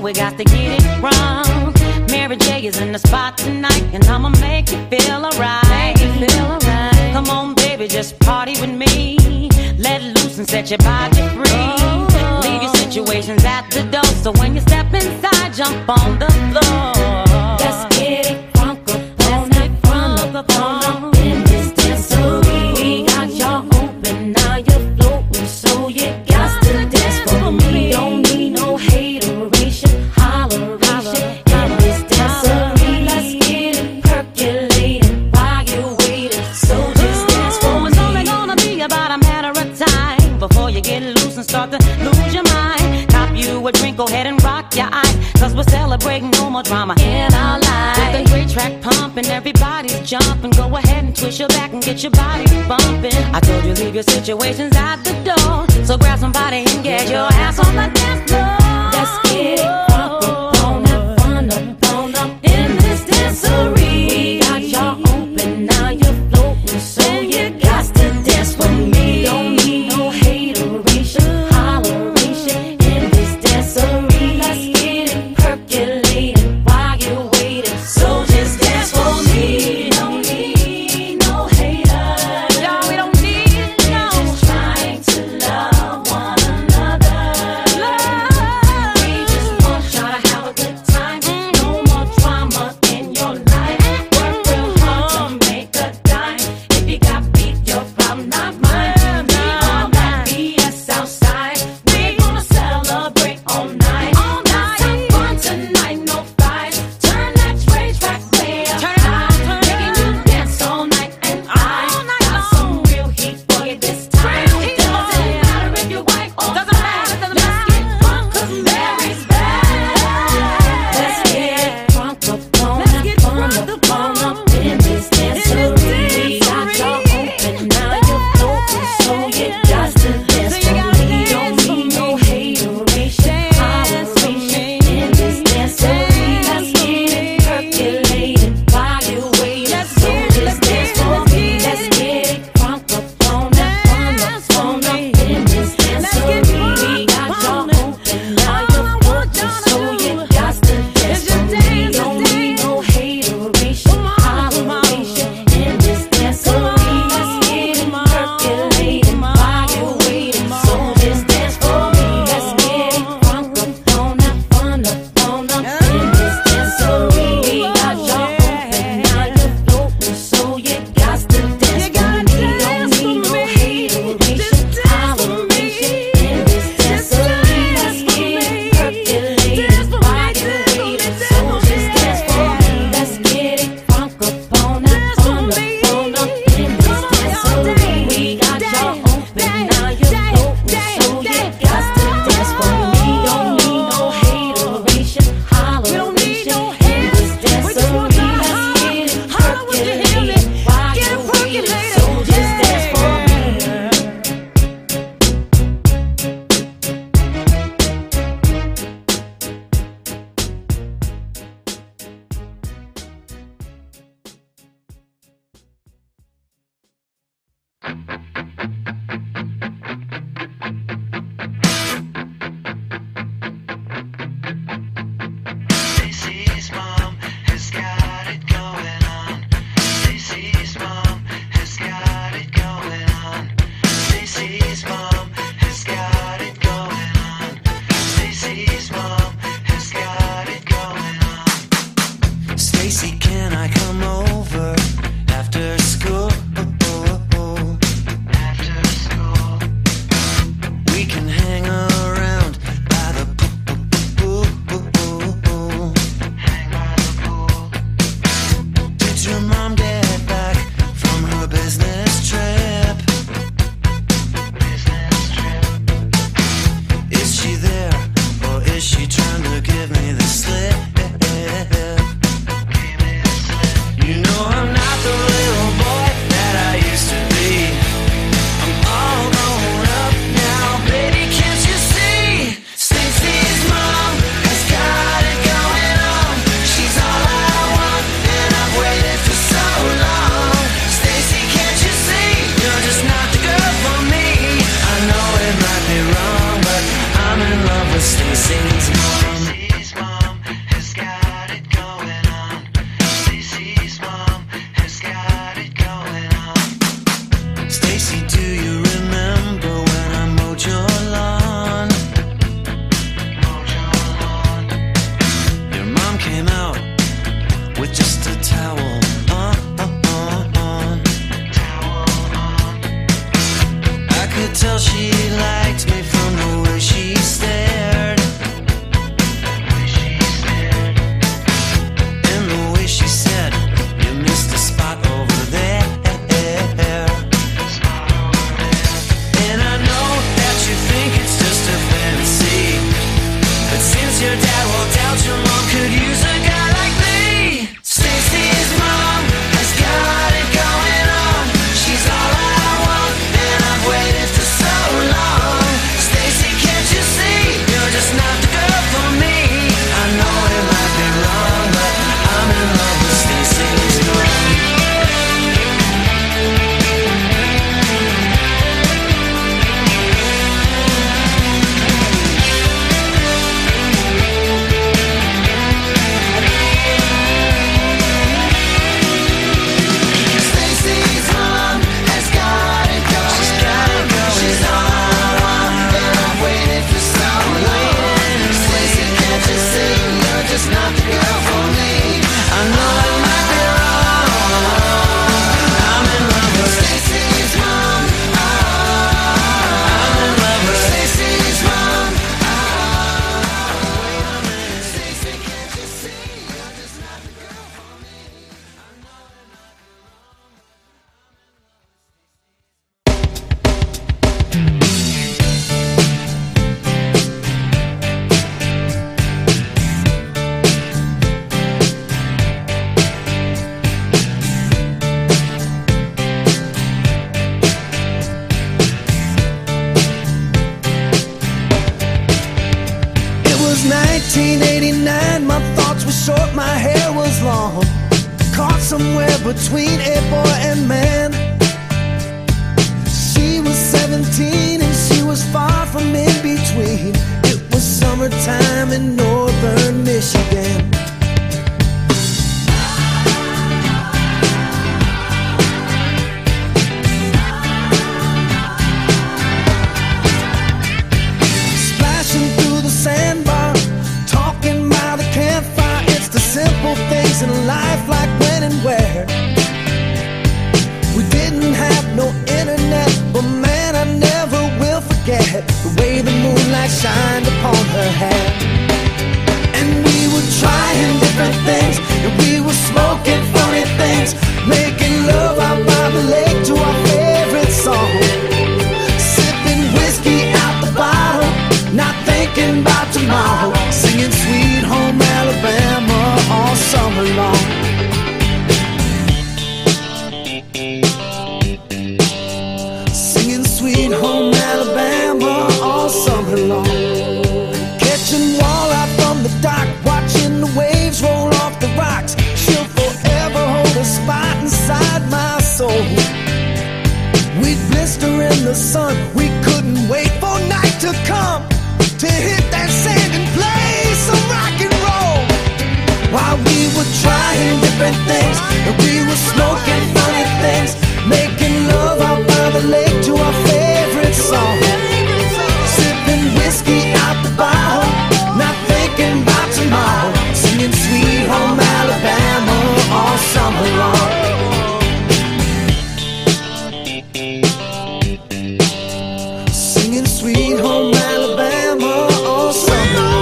we got to get it wrong. Mary J is in the spot tonight, and I'ma make you feel alright. Come on, baby, just party with me. Let loose and set your body free. Leave your situations at the door, so when you step inside, jump on the floor. Let's get it crunk up on in this dancery. We got y'all open, now you're floating, so you got to dance for me. Don't need no hateration, holleration in this dancery. Let's get it percolating while you're waiting, so just dance for me. It's only gonna be about a matter of time before you get loose and start to lose your mind. Cop you a drink, go ahead and rock your eyes, cause we're celebrating no more drama in our lives. With a great track pumping, everybody's jumping. Go ahead and twist your back and get your body bumping. I told you leave your situations at the door, so grab somebody and get your ass on the dance floor. Let's get it crunk up on up in this dancery. We got y'all open, now you're floating, so you got to dance for me. Don't need no hateration, holleration in this dancery. Let's get it percolating while you're waiting, so just dance for me. Don't need no haters, Y'all, we don't need no. just trying to love one another. We just want y'all to have a good time. No more drama in your life. Work real hard to make a dime. If you got beef, your problem, not mine. We on that BS outside. We gonna celebrate all night. Let's have fun tonight, no fights. Turn that rage back way up high. Making you dance all night, and I got some real heat for you this time. It doesn't matter if you're white or black. Let's get drunk 'cause Mary's back. Let's get drunk up on up in this dancery. We got y'all open, now you're floating, so you got to dance for me. Don't need no hateration, holleration in this dancery. Let's get it percolating while you're waiting, so just dance for me. Let's get it crunk up on up in this dancery. We got y'all open, now you're floating, so you got to dance for me. Don't need no hateration, holleration in this dancery. Let's get it percolating while you're waiting, so just dance for me. Let's get it crunk up on up in this dancery. We got y'all open, now you're floating, so you got to dance for me. Don't need no hateration, holleration in this dancery. Let's get it percolating while you're waiting, so just dance for me. Let's get it crunk up on up in this dancery. We got y'all open, now you're floating, so you got to dance for me. Don't need no hateration, holleration in this dancery. Let's get it percolating while you're waiting, so just dance for me. Stacy's mom has got it going on. Stacy's mom has got it going on. Stacy's mom has got it going on. Stacy's mom has got it going on. Stacy, can I come over after school? After school, we can hang around by the pool. Hang by the pool. Did your mom get back from her business trip? Business trip. Is she there, or is she trying to give me the slip? You know I'm not the little boy that I used to be. I'm all grown up now, baby, can't you see? Stacy's mom has got it going on. She's all I want, and I've waited for so long. Stacy, can't you see? You're just not the girl for me. I know it might be wrong, but I'm in love with Stacy's mom. dad will doubt your mom could use a guy like me. Stacy's mom has got it going on. She's all I want, and I've waited for so long. Stacy, can't you see? You're just not the girl for me. I know it might be wrong, but I'm in love with Stacy's mom. Not the girl for me. I know it might be wrong. I'm in love with Stacy's mom. I'm in love with Stacy's mom. Wait a minute, Stacy, can't you see? You're just not the girl for me. I know it might be wrong. It was 1989, my thoughts were short, my hair was long. Caught somewhere between a boy and man. She was 17 and she was far from in between. It was summertime in northern Michigan. Splashing through the sandbar, talking by the campfire. It's the simple things in life, like when and where. We didn't have no internet, but man, I never will forget the way the moonlight shined upon her hair. And we were trying different things, and we were smoking funny things, making love out by the lake to our favorite song. Sipping whiskey out the bottle, not thinking about tomorrow, singing Sweet Home Alabama all summer long. Singing Sweet Home Alabama all summer long. Catching walleye from the dock, watching the waves roll off the rocks. She'll forever hold a spot inside my soul. We'd blister in the sun, we couldn't wait for night to come to hit that sand and play some rock and roll. While we were trying different things, and we were smoking funny things, making love out by the lake to our favorite song. Sipping whiskey out the bottle, not thinking about tomorrow, singing Sweet Home Alabama all summer long. Singing Sweet Home Alabama all summer long.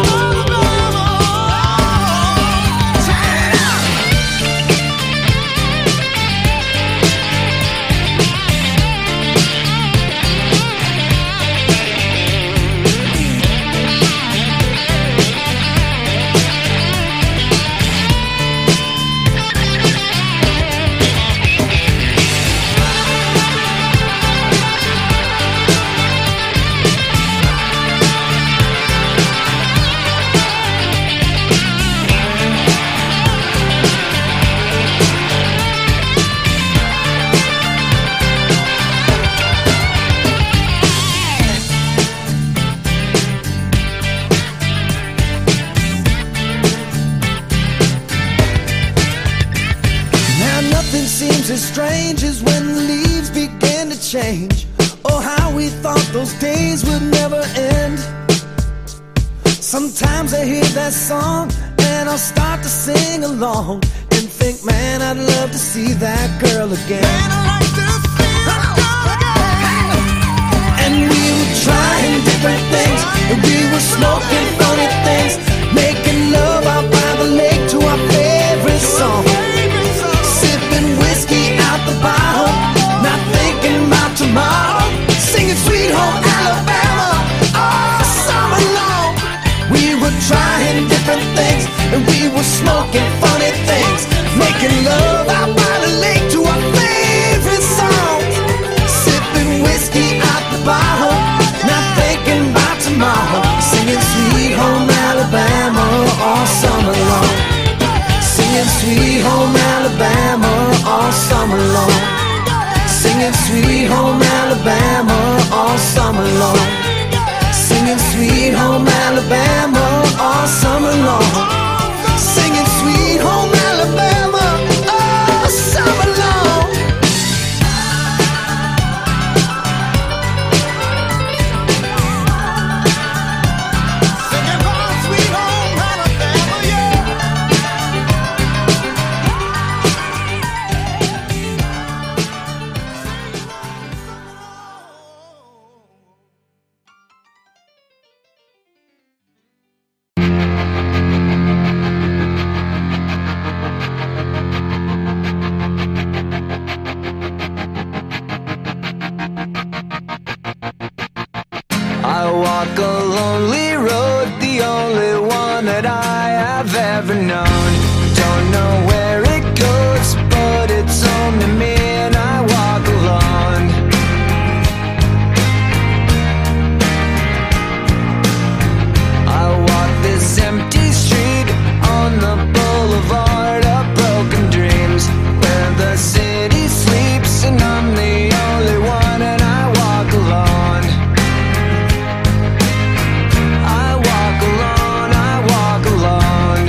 Seems as strange as when the leaves began to change. Oh, how we thought those days would never end. Sometimes I hear that song and I'll start to sing along and think, man, I'd love to see that girl again. Man, I'd like to see that girl again. And we were trying different things, and we were smoking funny things, making love out by the lake to our favorite song. Sipping whiskey out the bottle, not thinking about tomorrow, singing Sweet Home Alabama all summer long. We were trying different were smoking funny things, making love out by the lake to our favorite songs, sipping whiskey out the bottle, not thinking about tomorrow, singing Sweet Home Alabama all summer long, singing Sweet Home Alabama all summer long, singing Sweet Home Alabama all summer long, singing Sweet Home Alabama all summer long, singing Sweet Home Alabama all summer long. Singing about Sweet Home Alabama, yeah. I walk a lonely road, the only one that I have ever known. Don't know where it goes, but it's home to me and I walk alone. I walk this empty street on the boulevard of broken dreams, where the city sleeps and I'm the only one and I walk alone. I walk alone, I walk alone.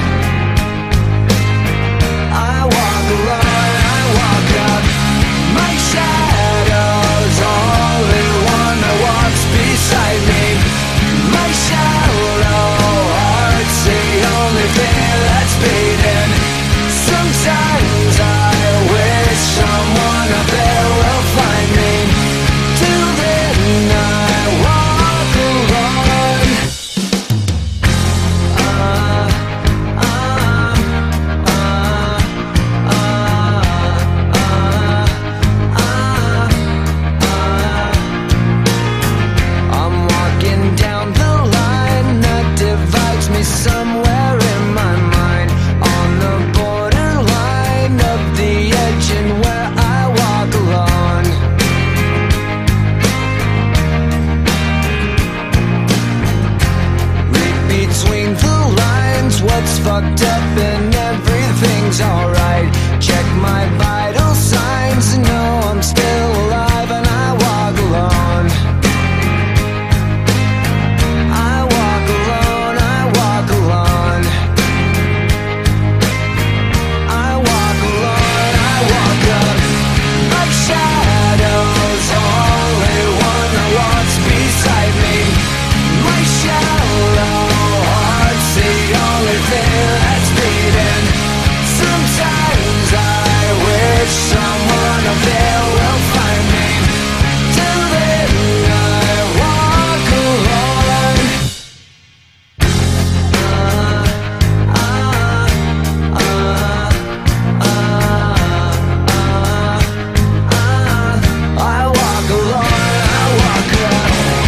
I walk alone, I walk up. My shadow's only one that walks beside me. My shallow heart's the only thing that's beating. Sometimes I wish someone up there will find me. Till then I walk alone. I'm walking down the line that divides me somewhere in my mind, on the borderline of the edge and where I walk alone. Read between the lines what's fucked up and everything's alright. Check my vital signs and know I'm still alive and I walk alone. I walk alone, I walk alone. I walk alone, I walk up. My shadow's only one that walks beside me. My shallow heart's the only thing that's beating. Sometimes I wish someone up there will find me. Till then I walk alone. I walk alone, I walk alone.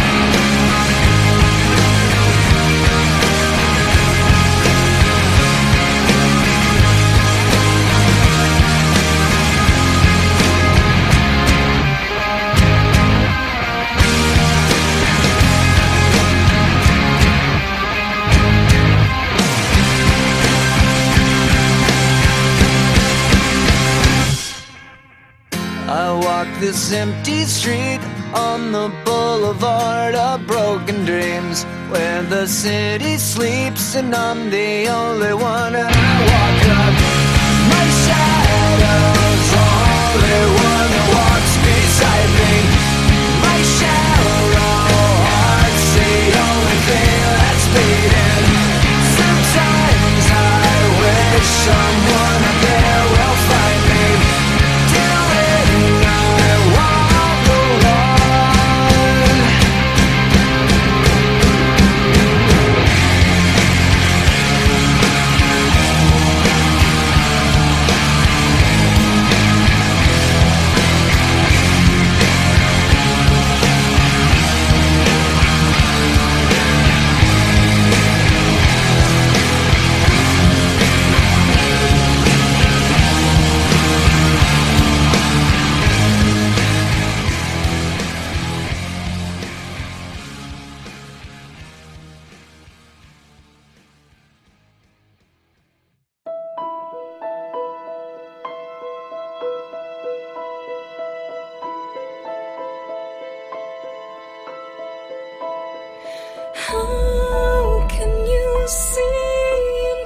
I walk this empty street on the boulevard of broken dreams, where the city sleeps and I'm the only one and I walk up. My shadow's only one that walks beside me. My shallow heart's the only thing that's beating. Sometimes I wish someone up there will find me. Till then I walk alone.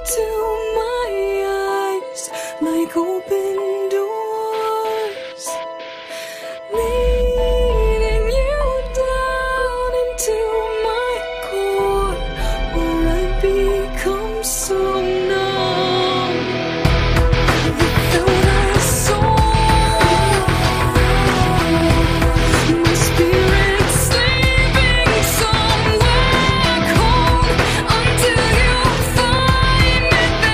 into my eyes like open doors, leading you down into my core, where I become so numb without a soul. My spirit sleeping somewhere cold until you find it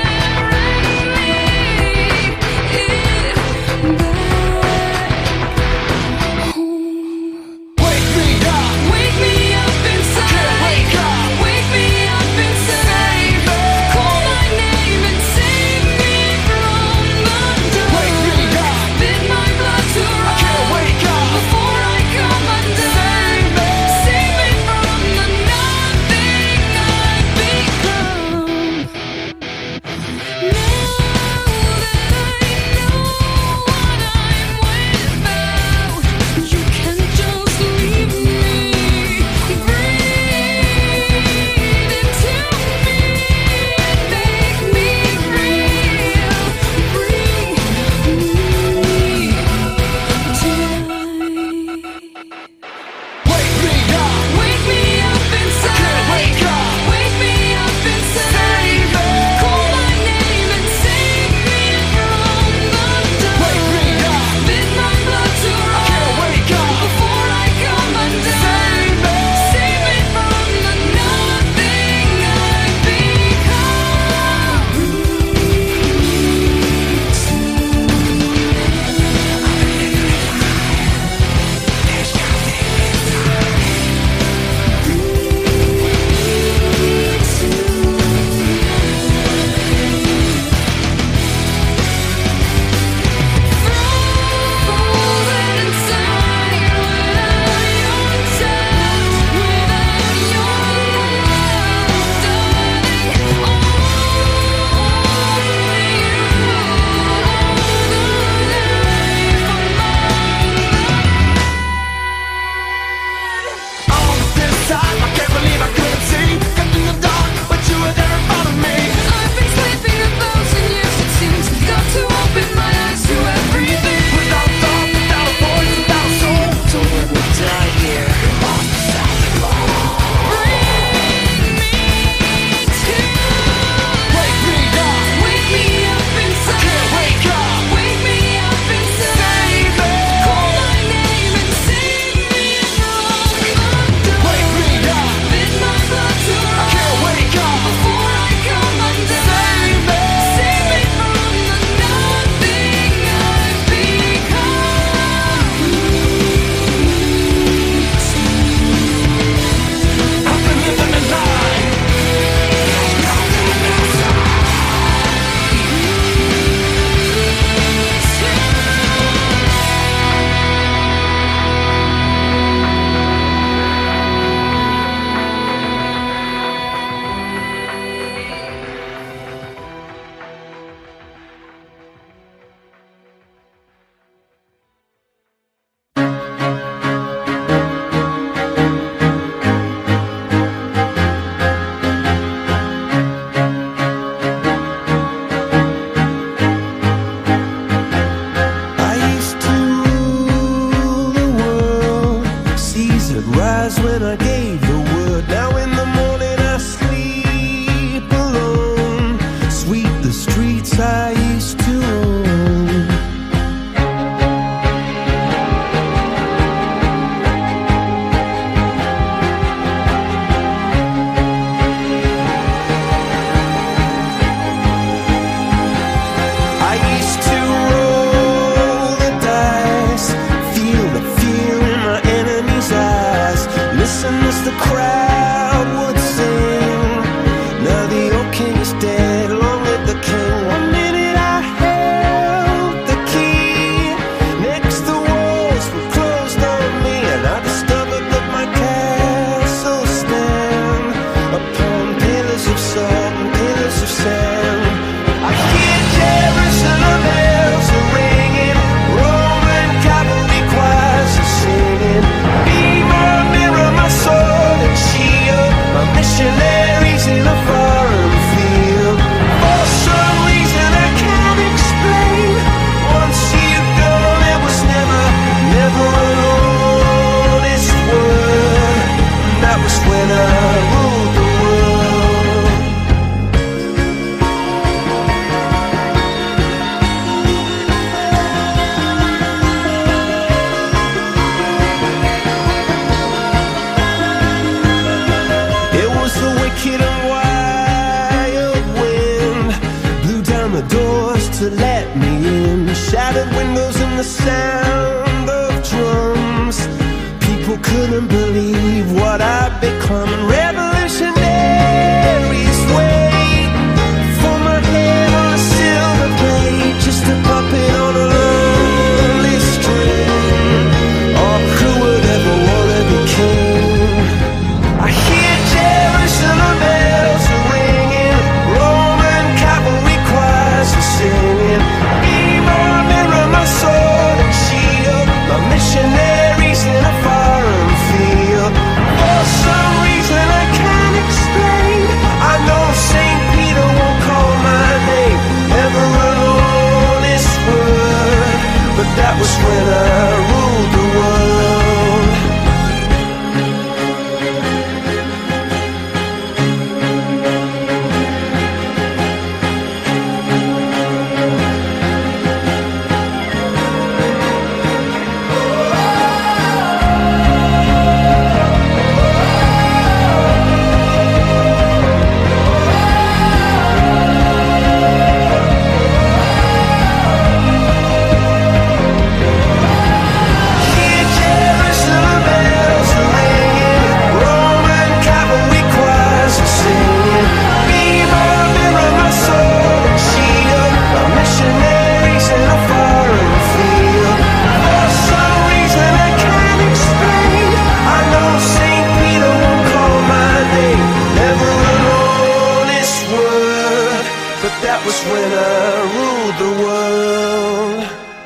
that which winner ruled the world.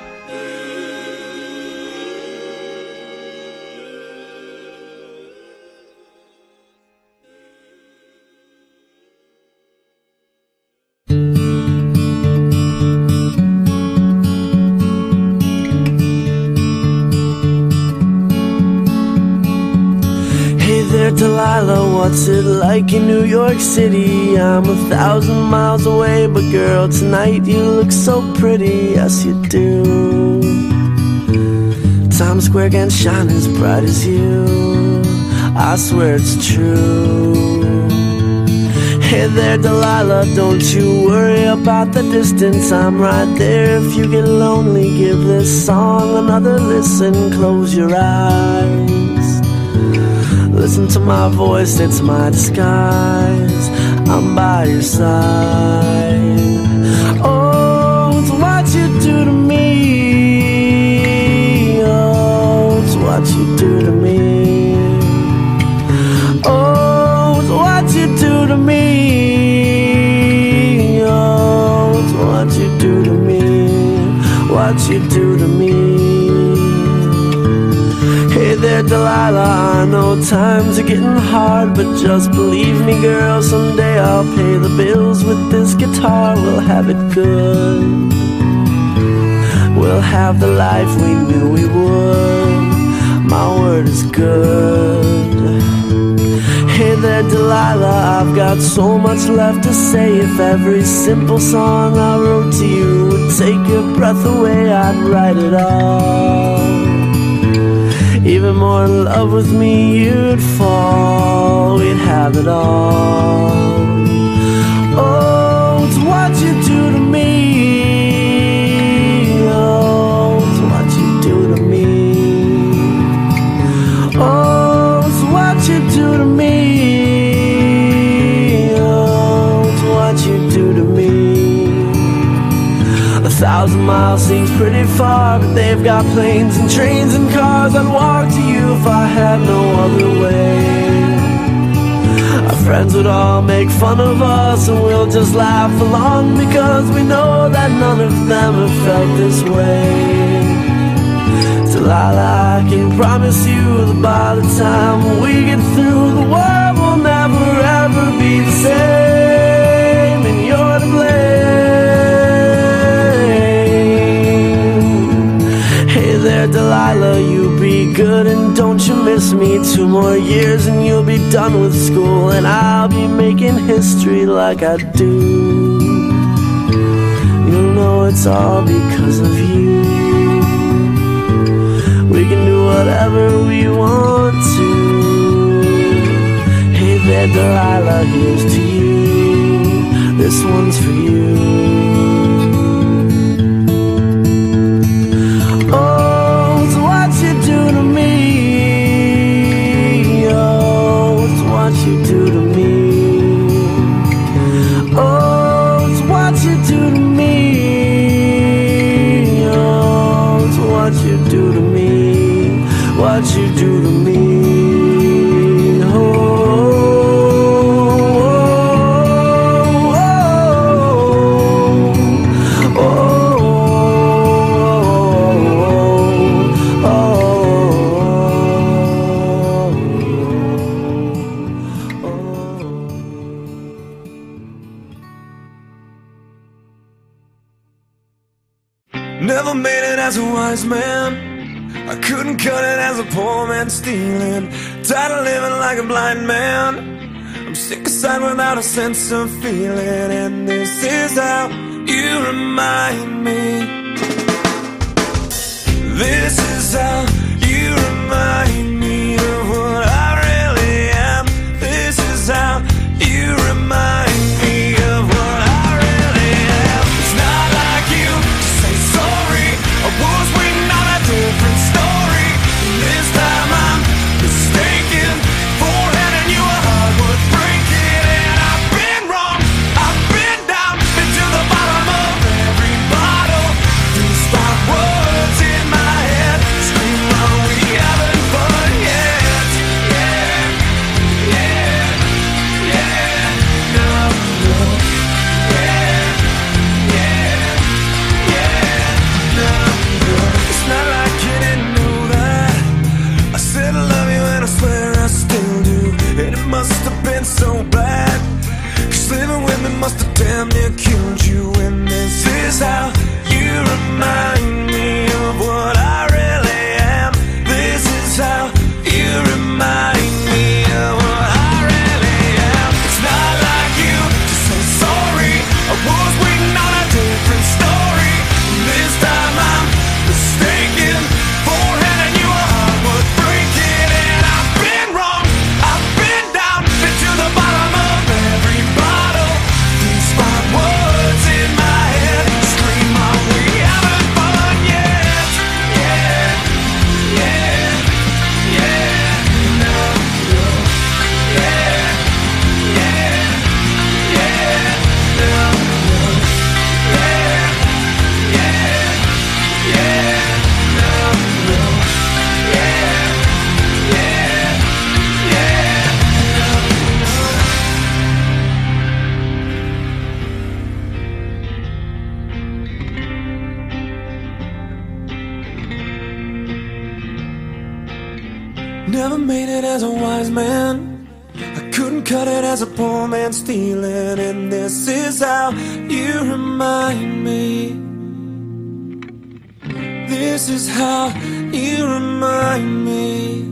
Delilah, what's it like in New York City? I'm 1,000 miles away, but girl, tonight you look so pretty, yes you do. Times Square can't shine as bright as you, I swear it's true. Hey there, Delilah, don't you worry about the distance, I'm right there. If you get lonely, give this song another listen, close your eyes. Listen to my voice, it's my disguise, I'm by your side. Oh, it's what you do to me. Oh, it's what you do to me. Oh, it's what you do to me. Oh, it's what you do to me. What you do to me. Hey there, Delilah, I know times are getting hard, but just believe me, girl, someday I'll pay the bills with this guitar. We'll have it good. We'll have the life we knew we would. My word is good. Hey there, Delilah, I've got so much left to say. If every simple song I wrote to you would take your breath away, I'd write it all. Even more in love with me you'd fall, we'd have it all. Oh, it's what you do to me. Oh, it's what you do to me. Oh, it's what you do to me. Oh, it's what you do to me. 1,000 miles seems pretty far, but they've got planes and trains and cars. I'd walk to you if I had no other way. Our friends would all make fun of us, and we'll just laugh along, because we know that none of them have felt this way. Delilah, I can promise you that by the time we get through, the world will never ever be the same, and you're to blame. There, Delilah, you be good and don't you miss me. 2 more years and you'll be done with school, and I'll be making history like I do. You'll know it's all because of you. We can do whatever we want to. Hey there, Delilah, here's to you. This one's for you. What you do to me. Oh, it's what you do to me. Oh, it's what you do to me. What you do to me. Oh, oh, oh, oh, oh, oh. Never made it as a wise man, I couldn't cut it as a poor man stealing. Tired of living like a blind man, I'm sick aside without a sense of feeling. And this is how you remind me. This is how you remind me of what I really am. This is how you remind me of what I really am. It's not like you to say sorry, I was waiting on a different story. This time I'm mistaken for handing you a heart worth breaking. And I've been wrong, I've been down, been to the bottom of every bottle. These stop words in my head never made it as a wise man. I couldn't cut it as a poor man stealing. And this is how you remind me. This is how you remind me.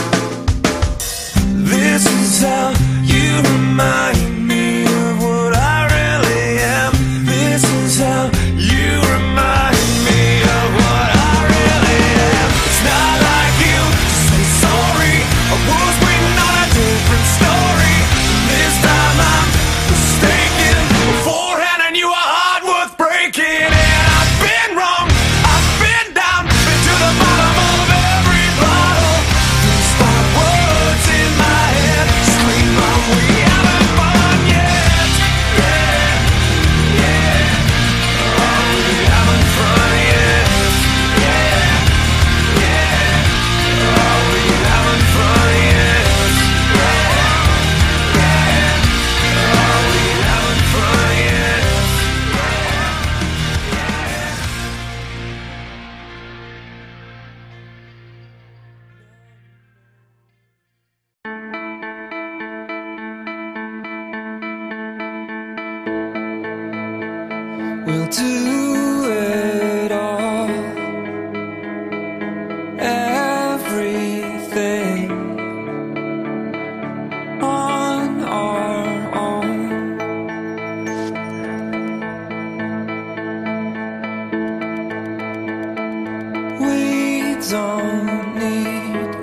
This is how you remind me of what I really am. This is how you remind me of what I really am. It's not like you to say sorry. I was waiting on a different story. This time I'm mistaken. Beforehand I knew a heart worth breaking. And I've been wrong, I've been down, been to the bottom of every bottle. These five words in my head scream out, we haven't fun yet. Yeah, yeah. Oh, we haven't fun yet. Yeah, yeah. Oh, we haven't fun yet. Yeah, yeah. Oh, we haven't fun yet. We'll do it all, everything on our own. We don't need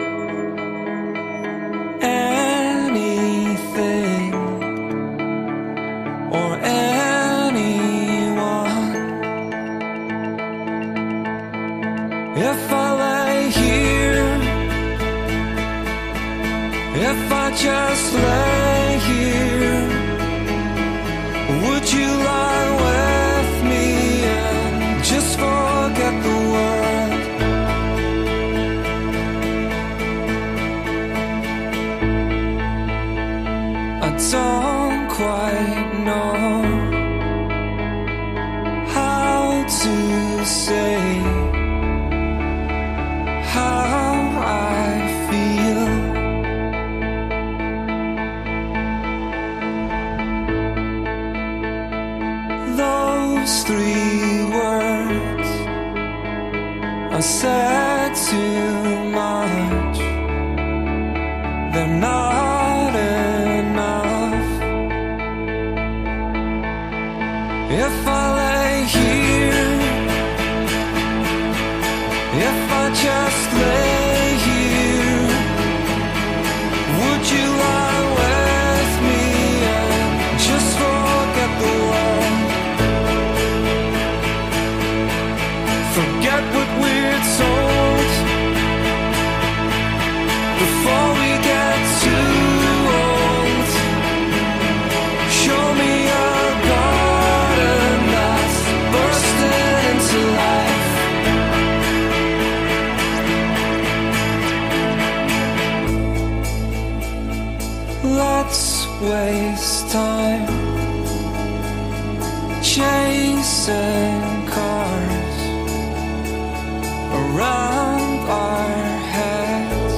anything or anyone. If I lay here, if I just lay here, would you lie with me and just forget the world? I don't quite know how to say how I feel. Those three words I said too much. They're not enough. If I lay here, if I just lay here, would you lie with me and just forget the world? Forget what we're told before we get too old. Show me a garden that's bursting into life. Let's waste time chasing cars around our heads.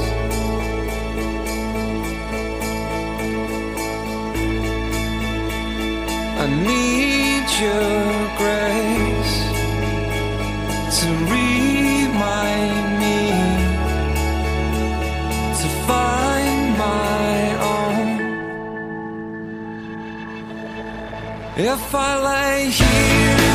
I need your grace to remind me to find my own. If I lay here,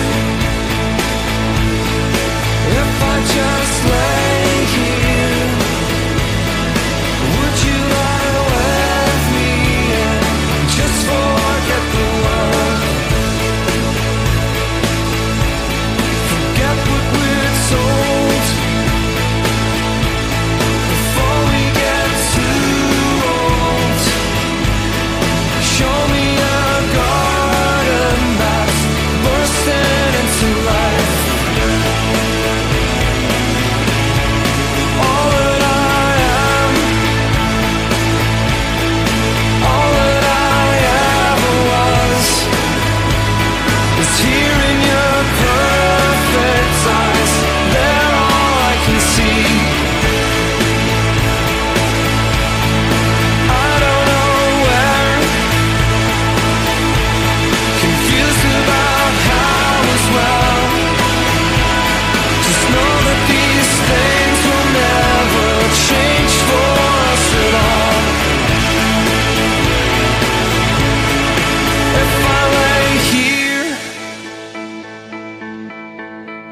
if I just lay here, would you lie with me and just forget the world? Forget what we're told before we get too old. Show me a garden that's bursting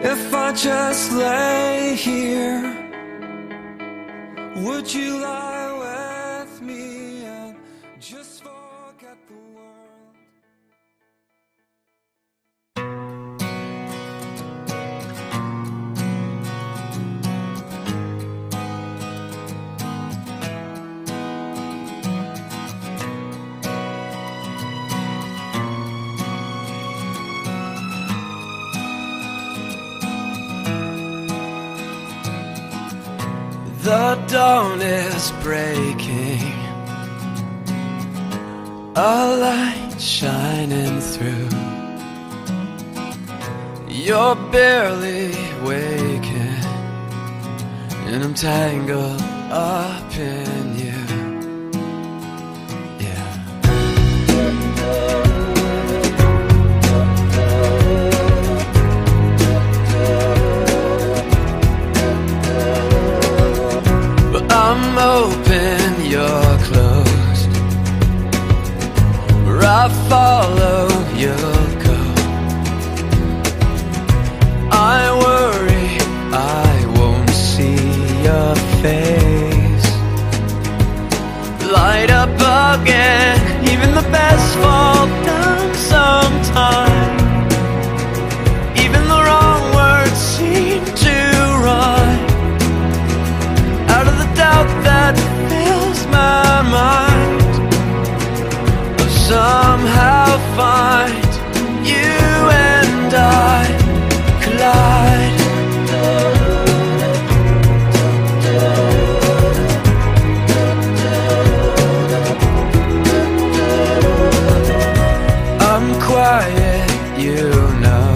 if I just lay here? Would you lie with me and just forget the world? The dawn is breaking, a light shining through. You're barely waking, and I'm tangled up in you. I'm open, you're closed. Where I follow, you'll go. I worry I won't see your face. Light up again, even the best fall down sometime. Even the wrong words seem to rhyme. Out of the doubt that fills my mind, I'll somehow find you and I collide. I'm quiet, you know.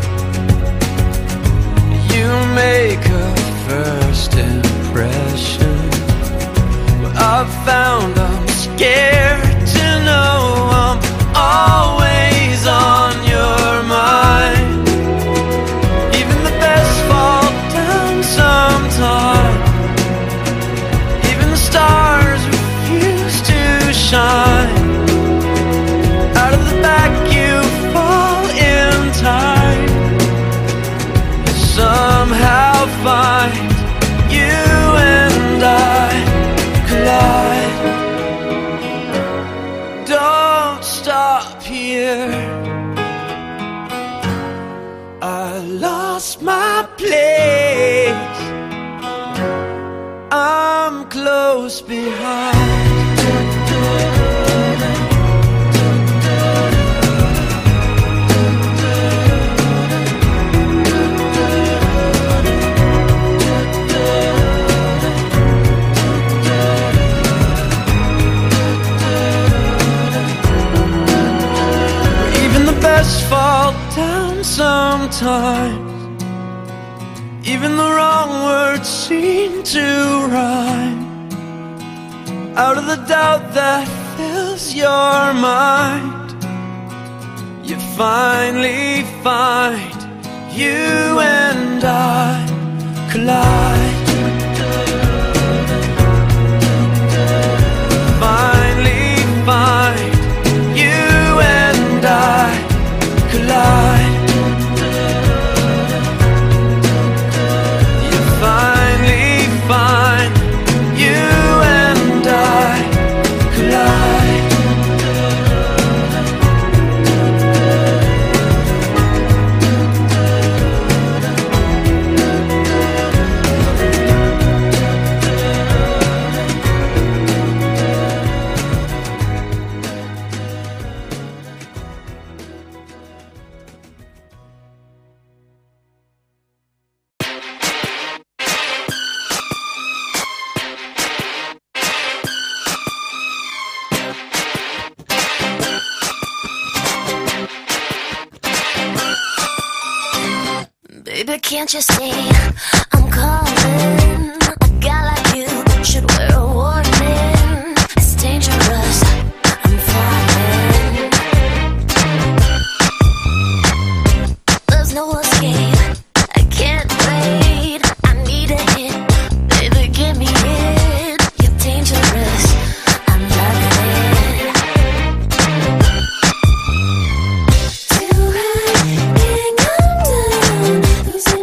You make a first impression. I've found I'm scared to know I'm always on your mind. Even the best fall down sometime. Even the stars refuse to shine. Out of the back you fall in time. You somehow find you and I collide. Don't stop here. I lost my place. I'm close behind. Fall down sometimes. Even the wrong words seem to rhyme. Out of the doubt that fills your mind, you finally find you and I collide. Finally find you and I collide. You finally find you and I collide. Baby, can't you see I'm calling? A guy like you should wear a warning. It's dangerous, I'm falling. There's no escape, I can't wait. I need a hit, baby, give me it. You're dangerous, I'm loving it. Too high, can't come down.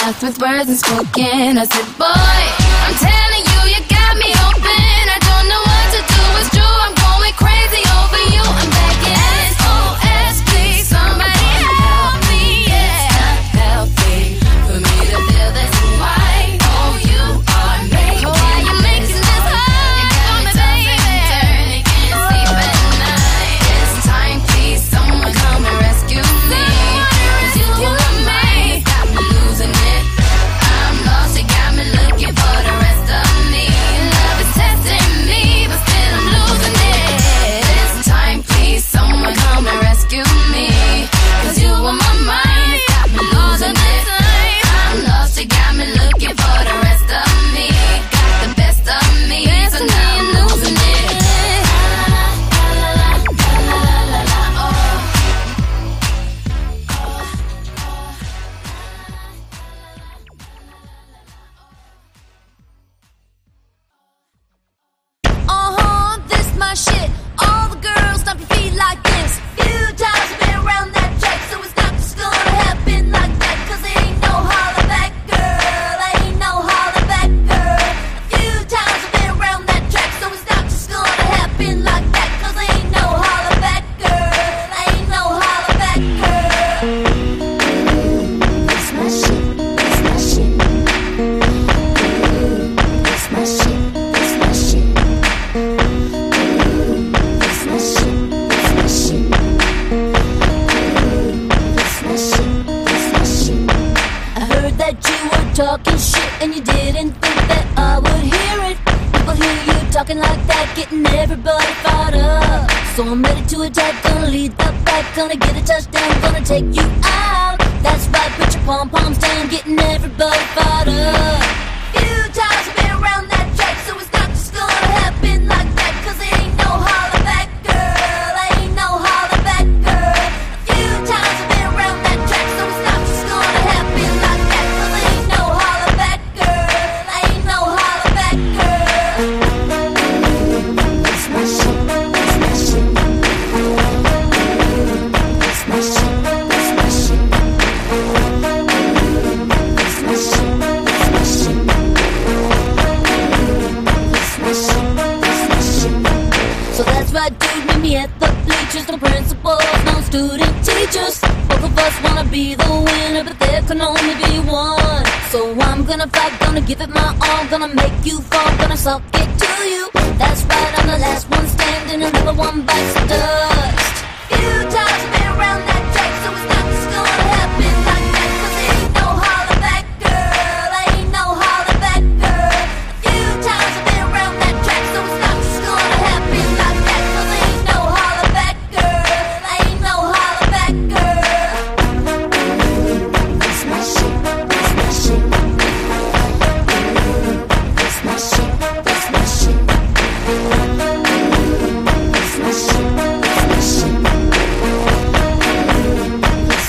laughed with words unspoken. I said, boy, I'm telling you, you got me open. I don't know what to do, it's true, I'm going crazy over you. I'm begging, SOS, please, somebody help me. Yeah, it's not healthy for me to feel this way. Oh, you are making why you making this hard for me, baby? Turning, can't sleep at night. It's time, please, someone come and rescue me. 'Cause you are mine, got me losing it. I'm lost, you got me looking for the rest of me. Love is testing me, but still I'm losing it. This time, please, someone come and rescue me. 'Cause you are my mind, got me losing it. I'm lost, you got me looking for the rest of me. Got the best of me, so now I'm losing it. This my shit. All the girls stomp your feet like this. Few times I've been around that track, so it's not just gonna happen like that. 'Cause there ain't no holler back, girl. Ain't no holler back, girl. A few times I've been around that track, so it's not just gonna happen like that. 'Cause there ain't no holler back, girl. Ain't no holler back, girl. That's my shit. That's my shit. That's my shit. That's my shit. That you were talking shit and you didn't think that I would hear it. People hear you talking like that, getting everybody fired up. So I'm ready to attack, gonna lead the pack, gonna get a touchdown, gonna take you out. That's right, put your pom-poms down, getting everybody fired up. Few times I've been around that track, so it's not just gonna happen like that. 'Cause there ain't no holler back, girl. Ain't no holler back, girl. A few times I've been around that track, so it's not just gonna happen like that. 'Cause there ain't no holler back, girl. Ain't no holler back, girl. That's my shit. That's my shit. That's my shit. That's my shit. That's my shit. That's my shit. That's my shit. That's my shit. So that's right, dude, meet me at the bleachers. No principals, no student teachers. Both of us wanna be the winner, but there can only be one. So I'm gonna fight, gonna give it my all, gonna make you fall, gonna suck it to you. That's right, I'm the last one standing, another one bites the dust. Few times I've been around that track, so it's not just gonna happen like that. 'Cause there ain't no holler back, girl. Ain't no holler back, girl. A few times I've been around that track, so it's not just gonna happen like that. 'Cause there ain't no holler back, girl. Ain't no holler back, girl. That's my shit. That's my shit. That's my shit. That's my shit. That's my shit. That's my shit.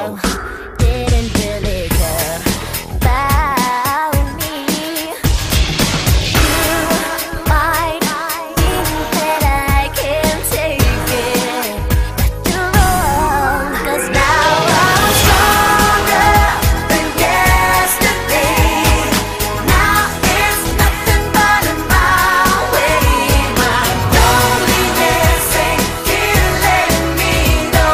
didn't really care about me. You might think that I can't take it, but you're wrong, 'cause now I'm stronger than yesterday. Now it's nothing but my way. My loneliness ain't killing me no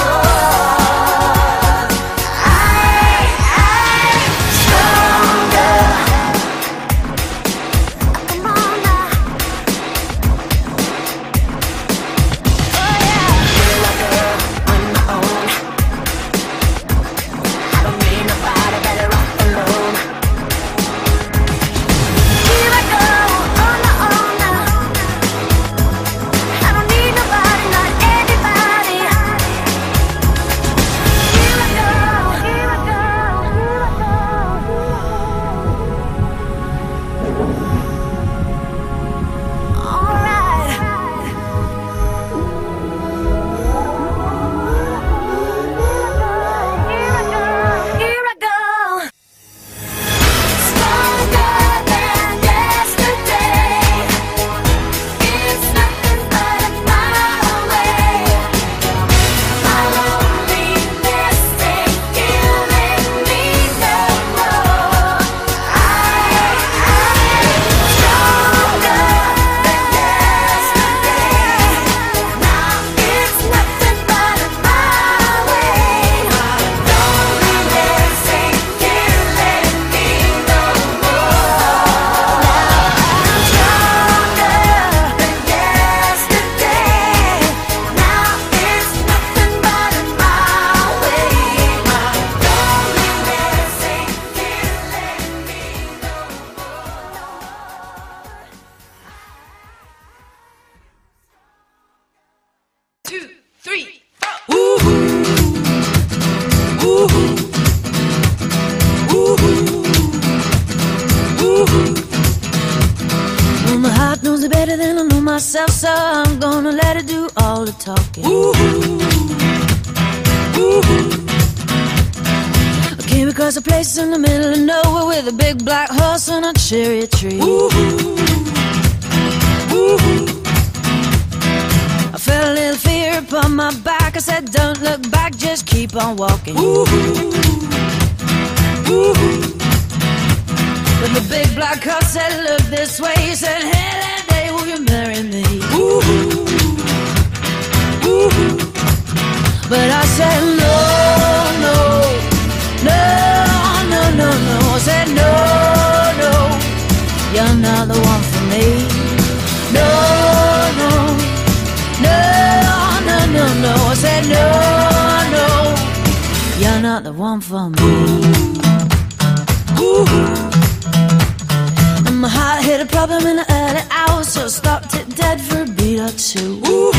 more. I'm stronger. Come on now. Oh yeah. Feel like a girl on my own. I don't need nobody, better off alone. Here I go on my own now. I don't need nobody, not anybody. Here I go, here I go, here I go. All right. Here I go. Stronger than yesterday. It's nothing but my way. My loneliness ain't killing me no more. I'm stronger than yesterday. Now it's nothing but my way. My loneliness ain't killing me no more. I'm stronger than yesterday. Now it's nothing but my way. My loneliness ain't killing me no more. 2, 3, 4. Well, my heart knows it better than I know myself, so I'm gonna let it do all the talking. I came across a place in the middle of nowhere with a big black horse and a cherry tree. I felt a little fear upon my back. I said, don't look back, just keep on walking. But the big black horse said, look this way. He said, hey, that day will you marry me? But I said, no, no, no, no, no, no. I said, no, no, you're not the one for me. No, no, no, no, no, no. I said, no, no, you're not the one for me. And my heart hit a problem in the early hours, so I stopped it dead for a beat or two.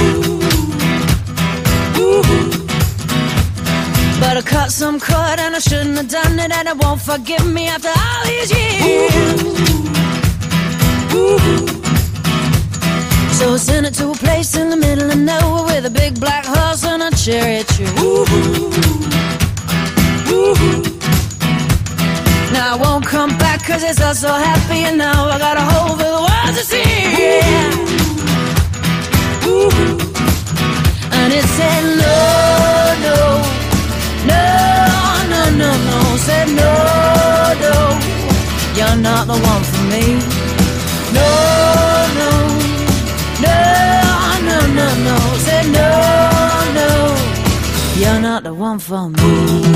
But I cut some cord and I shouldn't have done it, and it won't forgive me after all these years. So I sent it to a place in the middle of nowhere with a big black horse and a cherry tree. Now I won't come back 'cause it's all so happy, and now I got a hole for the world to see. And it said no, no, no, no, no, no. Said no, no, you're not the one for me. No, no, no, no, no, no. Said no, no, you're not the one for me.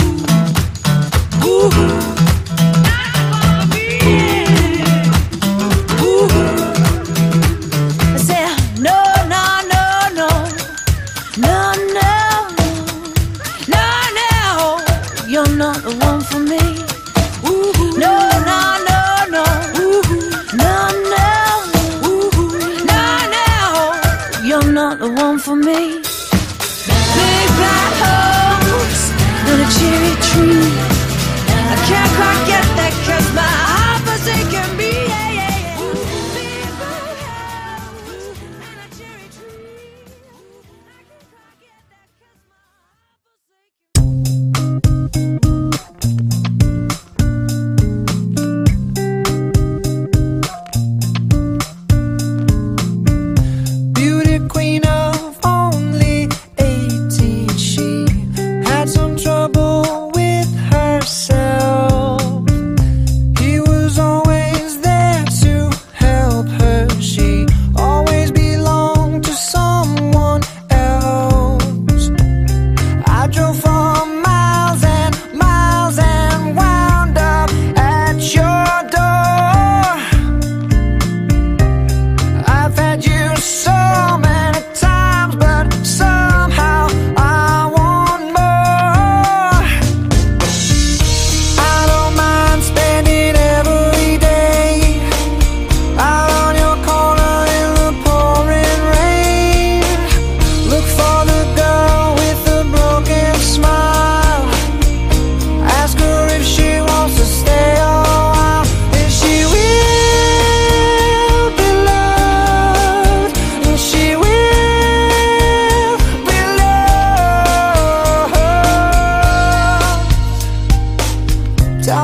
I said no, no, no, no, no, no, no, no, you're not the one for me. No, no, no, no, no, no, no, no, you're not the one for me. Big black horse and a cherry tree. I can't quite get that 'cause my heart forsaken me. Big black horse and a cherry tree. I can't quite get that 'cause my heart forsaken me.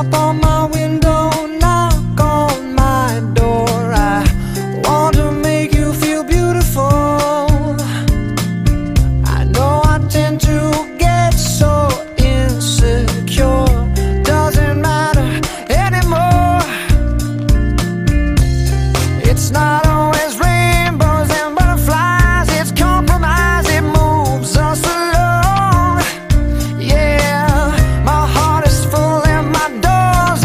Tap on my window, knock on my door. I want to make you feel beautiful. I know I tend to get so insecure. Doesn't matter anymore. It's not always rainbows and butterflies. It's compromise, it moves us along. Yeah, my heart is full and my doors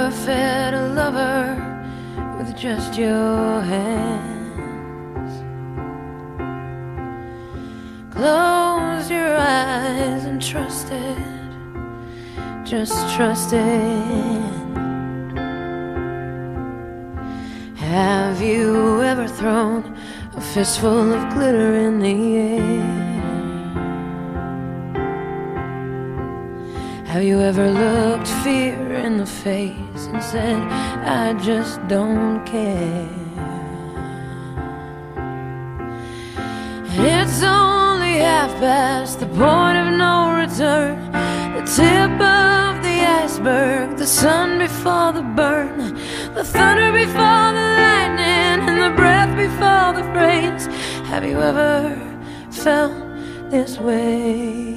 ever fed a lover with just your hands? Close your eyes and trust it, just trust it. Have you ever thrown a fistful of glitter in the air? Have you ever looked fear in the face and said, I just don't care? And it's only half past the point of no return, the tip of the iceberg, the sun before the burn, the thunder before the lightning, and the breath before the phrase. Have you ever felt this way?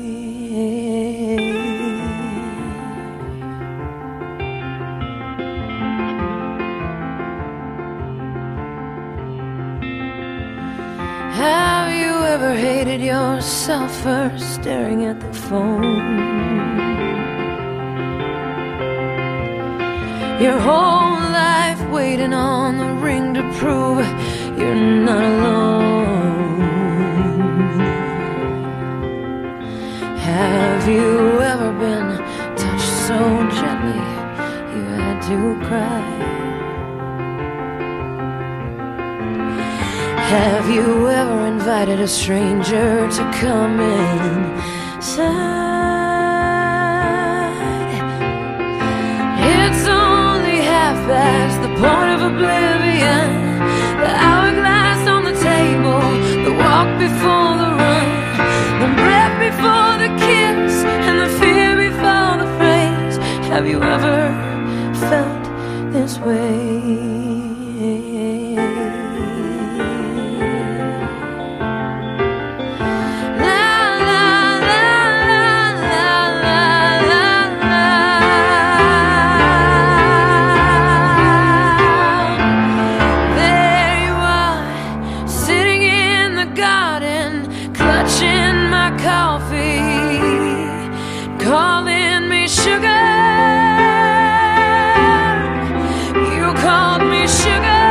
Have you ever hated yourself for staring at the phone? Your whole life waiting on the ring to prove you're not alone. Have you ever been touched so gently you had to cry? Have you ever invited a stranger to come inside? It's only half past the point of oblivion, the hourglass on the table, the walk before the run, the breath before the kiss, and the fear before the phrase. Have you ever felt this way? Calling me sugar, you called me sugar.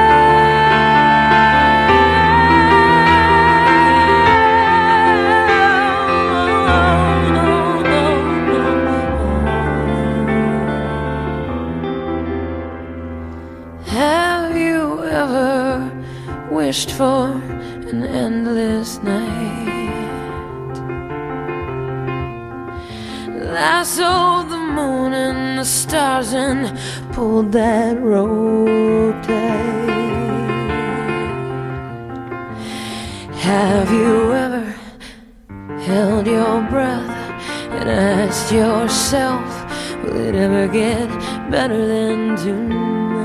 Have you ever wished for an endless night? Lassoed the moon and the stars and pulled that rope tight. Have you ever held your breath and asked yourself, will it ever get better than tonight?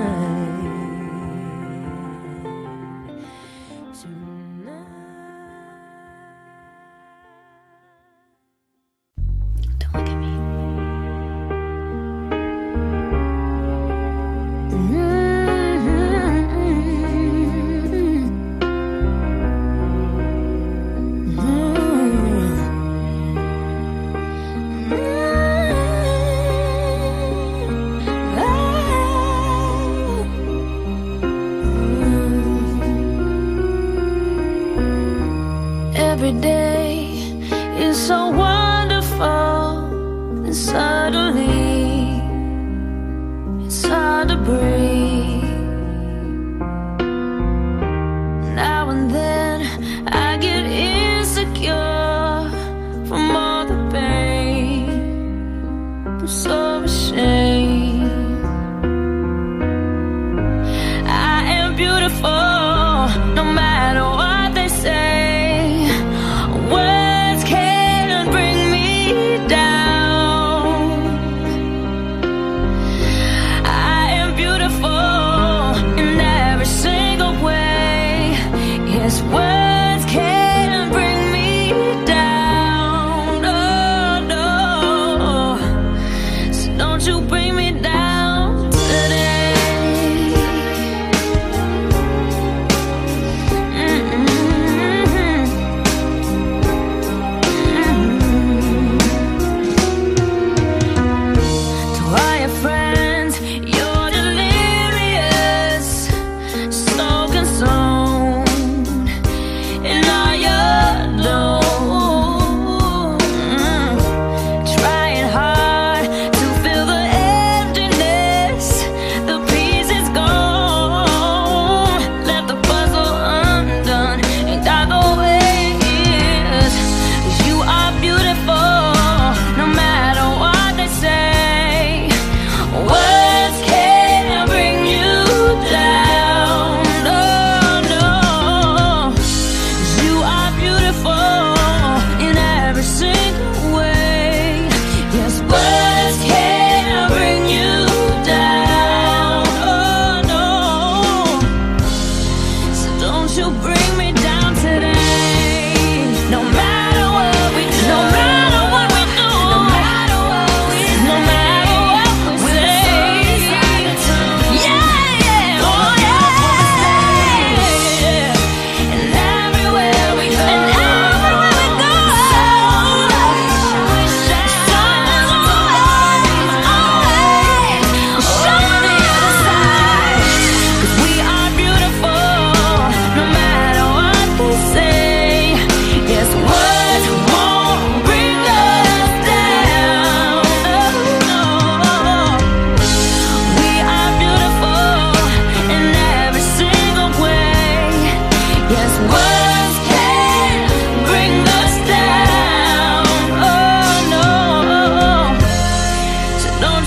Every day is so wonderful, and suddenly it's hard to breathe. Now and then I get insecure from all the pain. I'm so ashamed. I am beautiful, no matter what they say. Words can't bring me down. I am beautiful in every single way. Yes, words can't bring me down. Oh no, so don't you bring me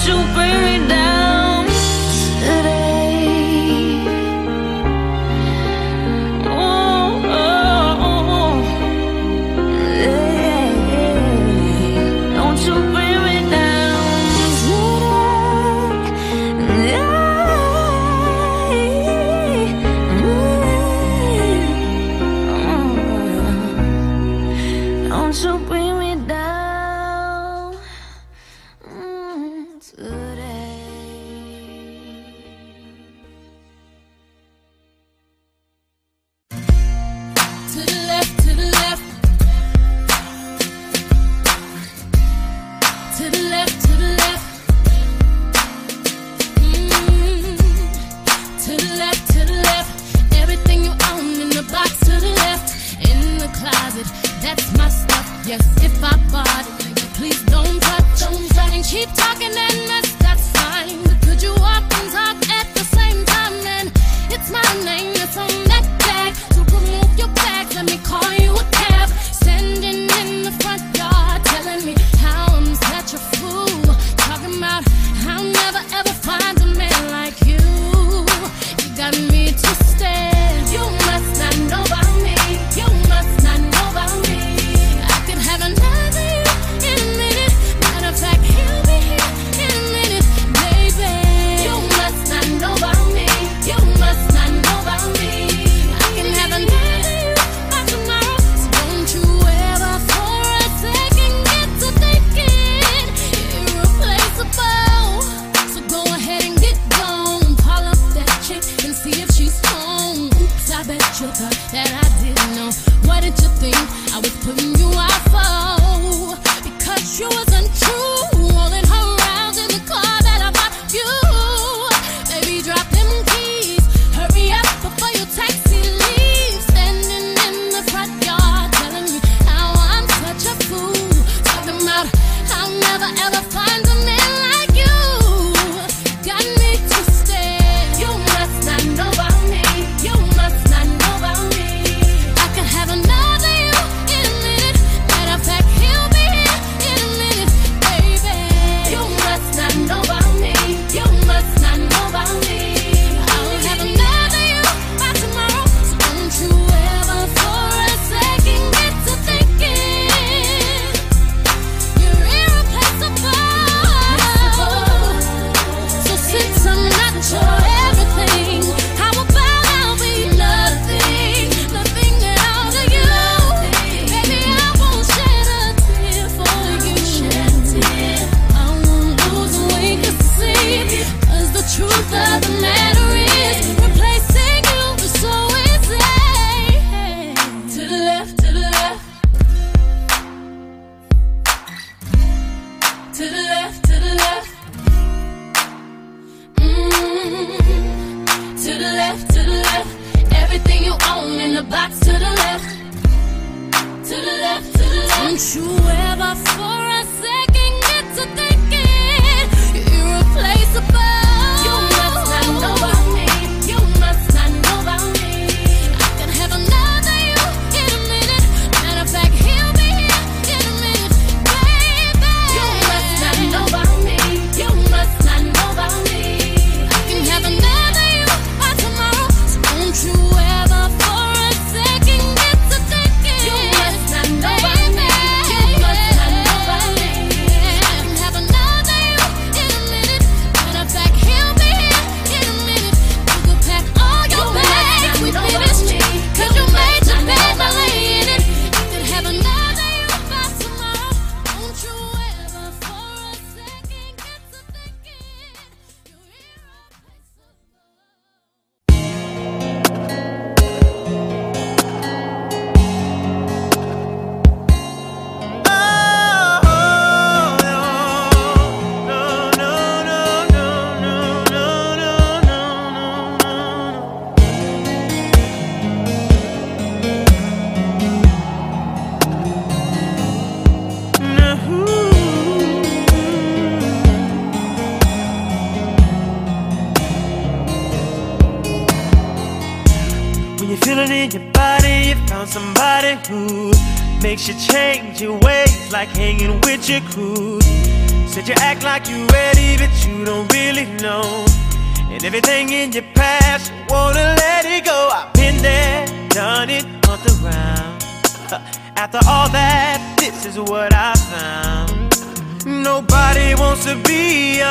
you bring me down today. Oh, oh, oh. Yeah. Don't you bring me down today. Don't you bring me down today. To the left, to the left. To the left, to the left. To the left, to the left. Everything you own in the box to the left. In the closet, that's my stuff. Yes, if I bought it, please don't touch. And keep talking and mess, that's fine. But could you walk and talk at the same time? And it's my name that's on that bag. So remove your bags, let me call you a cab. Standing in the front yard, telling me how I'm such a fool. Talking about how I'll never ever find a man like you. You got me twisted. You must not know about me. You must not know about me. I could have another you in a minute. Matter of fact, he'll be here in a minute, baby. You must not know about me. You must not know about me. I can have another you by tomorrow. So don't you ever for a second get to thinking you're irreplaceable. So go ahead and get gone. Call up that chick and see if she's home. Oops, I bet you thought that I didn't know. What did you think I was putting you out for? Because you wasn't true. Rolling her around in the car that I bought you. Baby, drop them keys. Hurry up before your taxi leaves. Standing in the front yard, telling me how I'm such a fool. Talking about how I'll never ever find a man like you. Got me twisted. You must not know about me. You must not know about me. I could have another you in a minute. Matter of fact, he'll be here in a minute, baby. You must not know about me. You must not know about me. I'll have another you by tomorrow. So don't you ever for a second get to thinking you're irreplaceable. So since I'm not your everything, how about I'll be nothing, nothing at all to you? Baby, I won't shed a tear for you. I won't lose weight to sleep, 'cause the truth of the matter is replacing you is so easy. To the left, to the left. To the left, to the left. To the left, to the left. Everything you own in the box to the left. To the left, to the left. Don't you ever for a second get to thinking you're irreplaceable. You must not know about me. You must not know about me. I can have another you in a minute. Matter of fact, he'll be here in a minute, baby. You must not know about me. You must not know about me. I can have another you by tomorrow. So don't you ever for a second get to thinking you must not know about me. You must not know about me. I can have another you in a minute. Matter of fact, he'll be here in a minute. You can pack all your bags, we finished. 'Cause you made your bed by laying in it. I can have another you by tomorrow. Don't you ever for a second get to thinking you're irreplaceable. When you feel it in your body, you found somebody who makes you change your ways, like hanging with your crew. So said you act like you ready, but you don't really know. And everything in your past, you wanna let it go. I've been there, done it on the ground. After all that, this is what I found. Nobody wants to be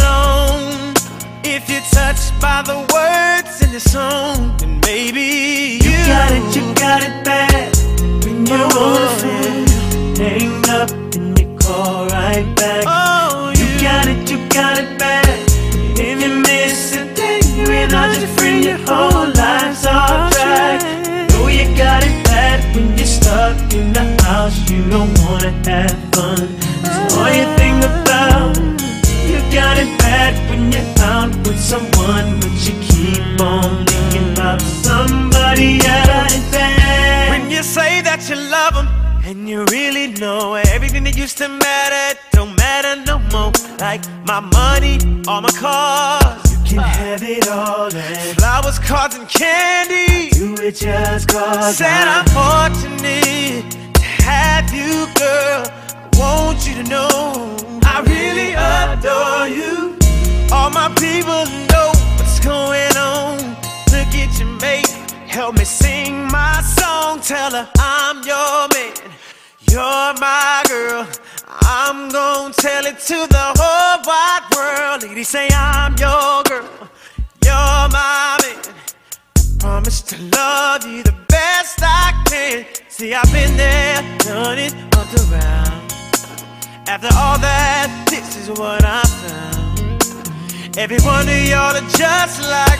alone. If you're touched by the words in the song, then maybe you got it bad. When you're on the phone, hang up and you call right back. Oh, you got it bad. If you miss a day without your friend, your whole life's off track. Know you got it bad when you're stuck in the house, you don't wanna have fun. That's all you think about. You got it bad when you're out with someone, but you keep on thinking about somebody else. When you say that you love them, and you really know everything that used to matter don't matter no more. Like my money, all my cars, you can have it all. And flowers, cards, and candy, you were just cause said I'm fortunate to have you, girl. I want you to know I really adore you. All my people know what's going on. Look at your mate, help me sing my song. Tell her I'm your man, you're my girl. I'm gonna tell it to the whole wide world. Ladies say I'm your girl, you're my man. Promise to love you the best I can. See, I've been there, done it up around. After all that, this is what I found. Every one of y'all are just like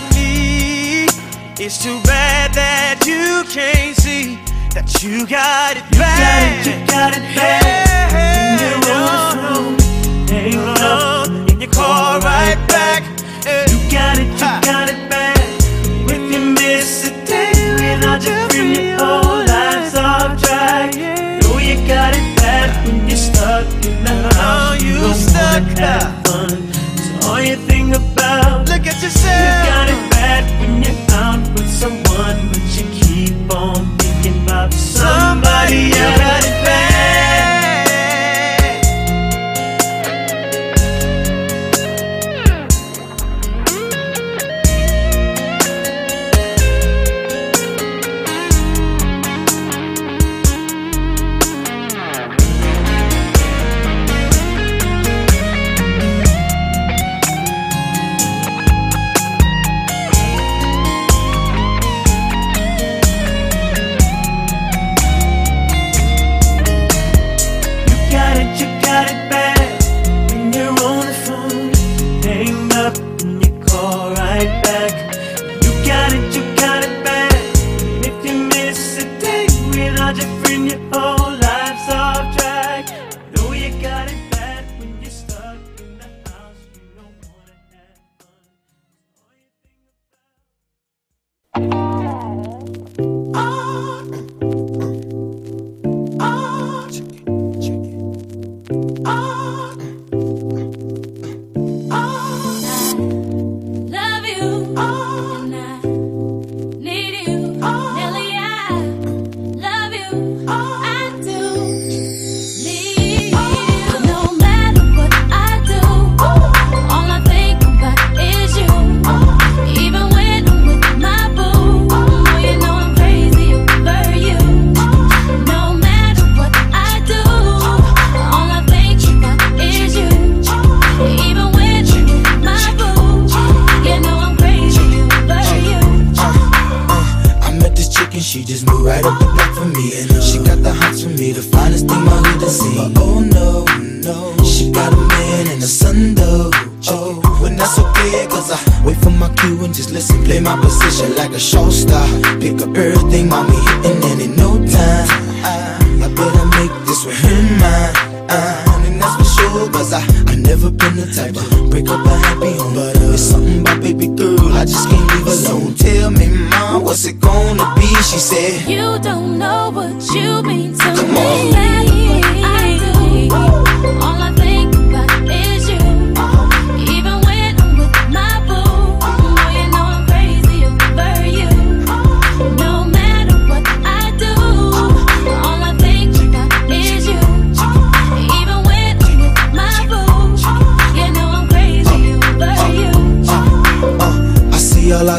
me. It's too bad that you can't see that you got it bad. You got it bad. When you're on the phone, hang up and you call right back. You got it bad. When you miss a day without your friend, your whole life's off track. Know you got it bad when you're stuck in the house. You don't wanna have fun. That's all you think about. Look at yourself. You got it bad when you're out with someone, but you keep on thinking about somebody else. Got it bad.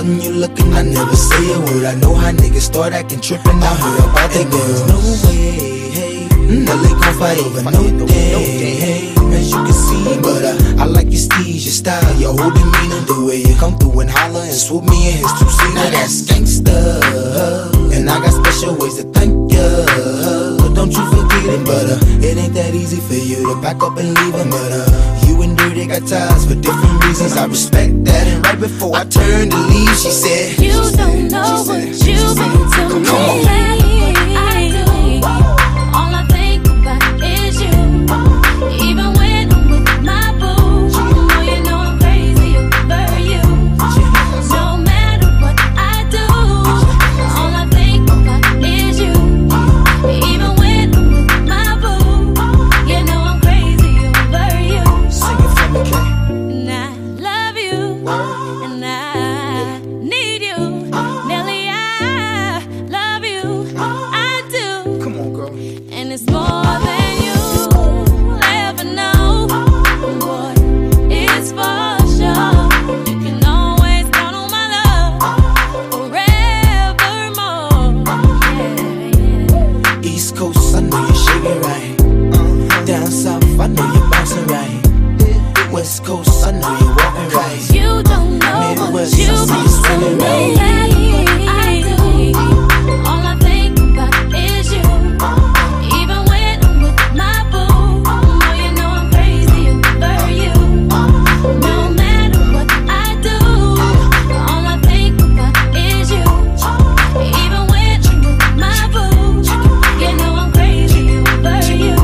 sudden you looking, I never say a word. I know how niggas start acting trippin'. I heard about that girl. There's no way, hey, that they gon' fight over no day, hey, as you can see. But I like your steez, your style, your whole demeanor, the way you come through and holler and swoop me in his two-seater. That's gangsta, and I got special ways to thank ya. Don't you forget it, but it ain't that easy for you to back up and leave him. But you and Dirty got ties for different reasons. I respect that. And right before I turned to leave, she said, You don't know what you've been to me. I do. All I think about is you. Even when I'm with my boo, you know I'm crazy over you. No matter what I do, all I think about is you. Even when I'm with my boo, you know I'm crazy over you. Sing it for me, Kay. And I love you, and I need you. Nelly, I love you, I do. Come on, girl. And it's more than you'll ever know. Boy, it's for sure. You can always count on my love forevermore. Yeah. East Coast, I know you're shaking right. Down south, I know you're bouncing right. West Coast, I know you're walking right. You don't know what Midwest, you've I see been you to spinning me. right. I do. All I think about is you. Even when I'm with my boo, you know I'm crazy over you. No matter what I do, all I think about is you. Even when I'm with my boo, you know I'm crazy over you.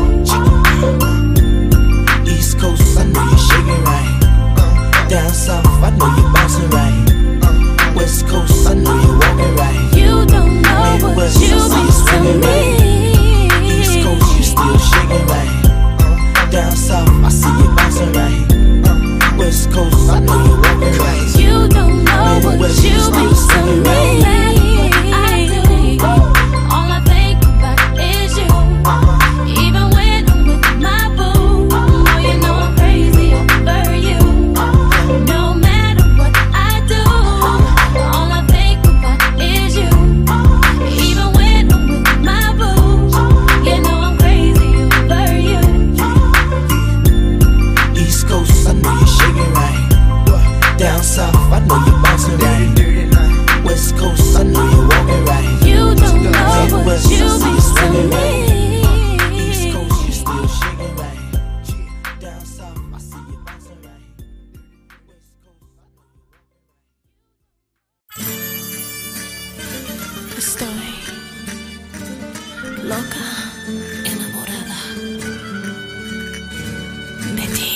East Coast, I know you're shaking right. Down south, I know you're bouncing right. West Coast, I know you're walking right. You don't know what Midwest, I you've see you been to spinning right. me. East Coast, you still shaking right. Down south, I see you bouncing right. West Coast, I know you're walking right. You don't know what Midwest, you you've still been to spinning me. right. I do. All I think about is you. Even when I'm with my boo, you know I'm crazy over you. No matter what I do, all I think about is you. Even when I'm with my boo, you know I'm crazy over you. East Coast, I know you're shaking right. Down south, I know you're bouncing right. West Coast, I know you're walking right. You don't know what Midwest, I you've see been you spinning to right. me. East Coast, you still shaking right. Down south, I see you bouncing right. West Coast, I know Estoy loca, enamorada de ti.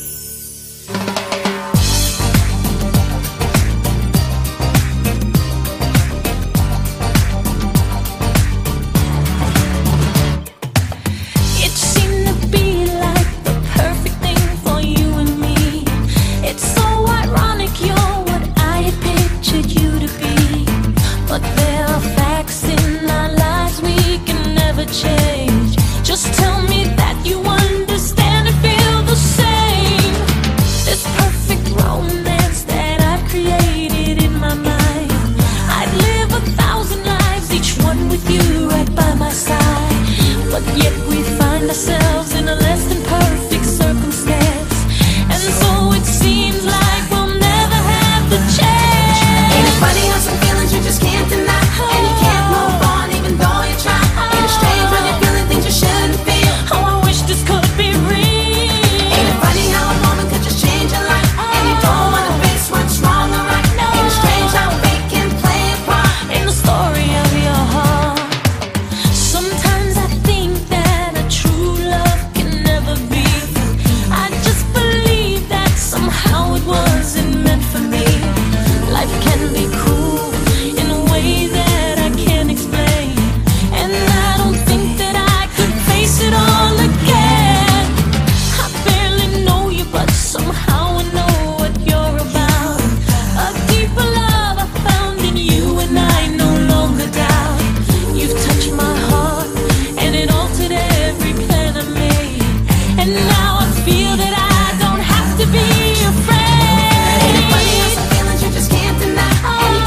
It seemed to be like the perfect thing for you and me. It's so ironic you're what I had pictured you to be. But there are facts in our lives we can never change. Just tell me that you understand and feel the same. This perfect romance that I've created in my mind, I'd live 1,000 lives, each one with you right by my side. But yet we find ourselves in a less than perfect circumstance, and so it seems like we'll never have the chance. Ain't it funny how some feelings you just can't deny, and you can't move on even though you try. Ain't it strange when you're feeling things you shouldn't feel? Oh, I wish this could be real. Ain't it funny how a moment could just change your life, and you don't wanna face what's wrong or right? Ain't it strange how fate can play a part In the story of your heart, sometimes I think that a true love can never be. I just believe that somehow it wasn't meant for me. Life can be cruel in a way that I can't explain, and I don't think that I could face it all again. I barely know you, but somehow I know what you're about. A deeper love I found in you, and I no longer doubt. You've touched my heart, and it altered every plan I made. And now I feel that I don't have to be afraid. Ain't it funny how some feelings you just can't deny, and you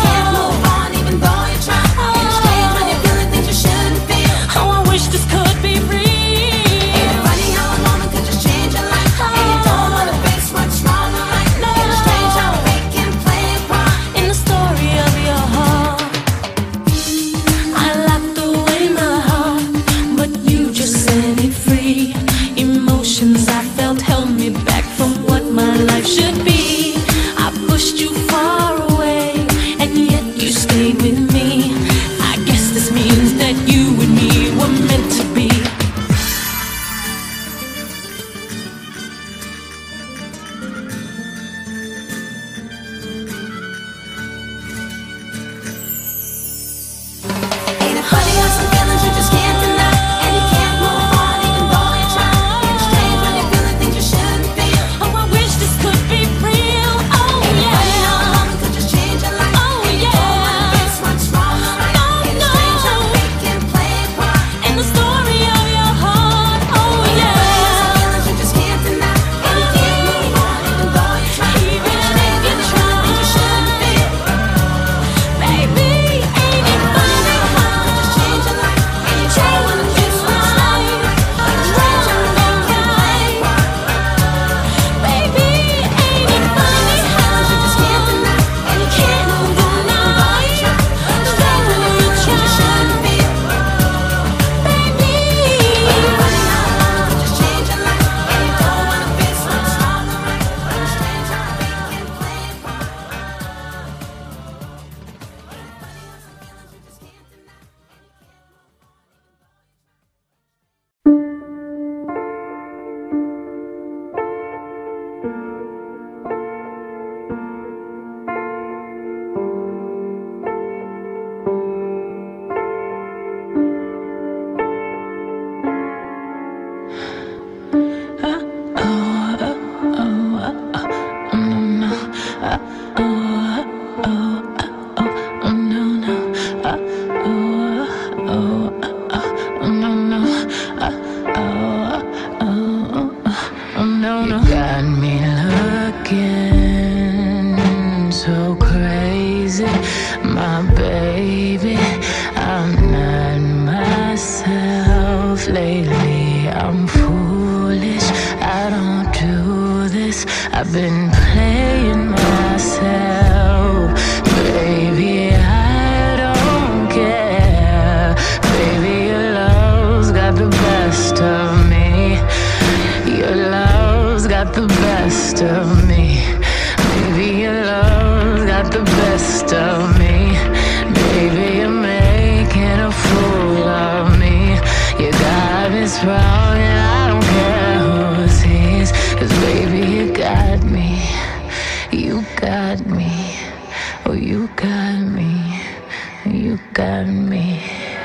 looking so crazy, my baby. I'm not myself lately. I'm foolish, I don't do this. I've been playing myself, baby. I don't care, baby. Your love's got the best of me. Your love's got the best of me. Baby, your love's got the best of me. Baby, you're making a fool of me. You got me sprung and I don't care who sees. 'Cause baby, you got me. You got me. Oh, you got me. You got me.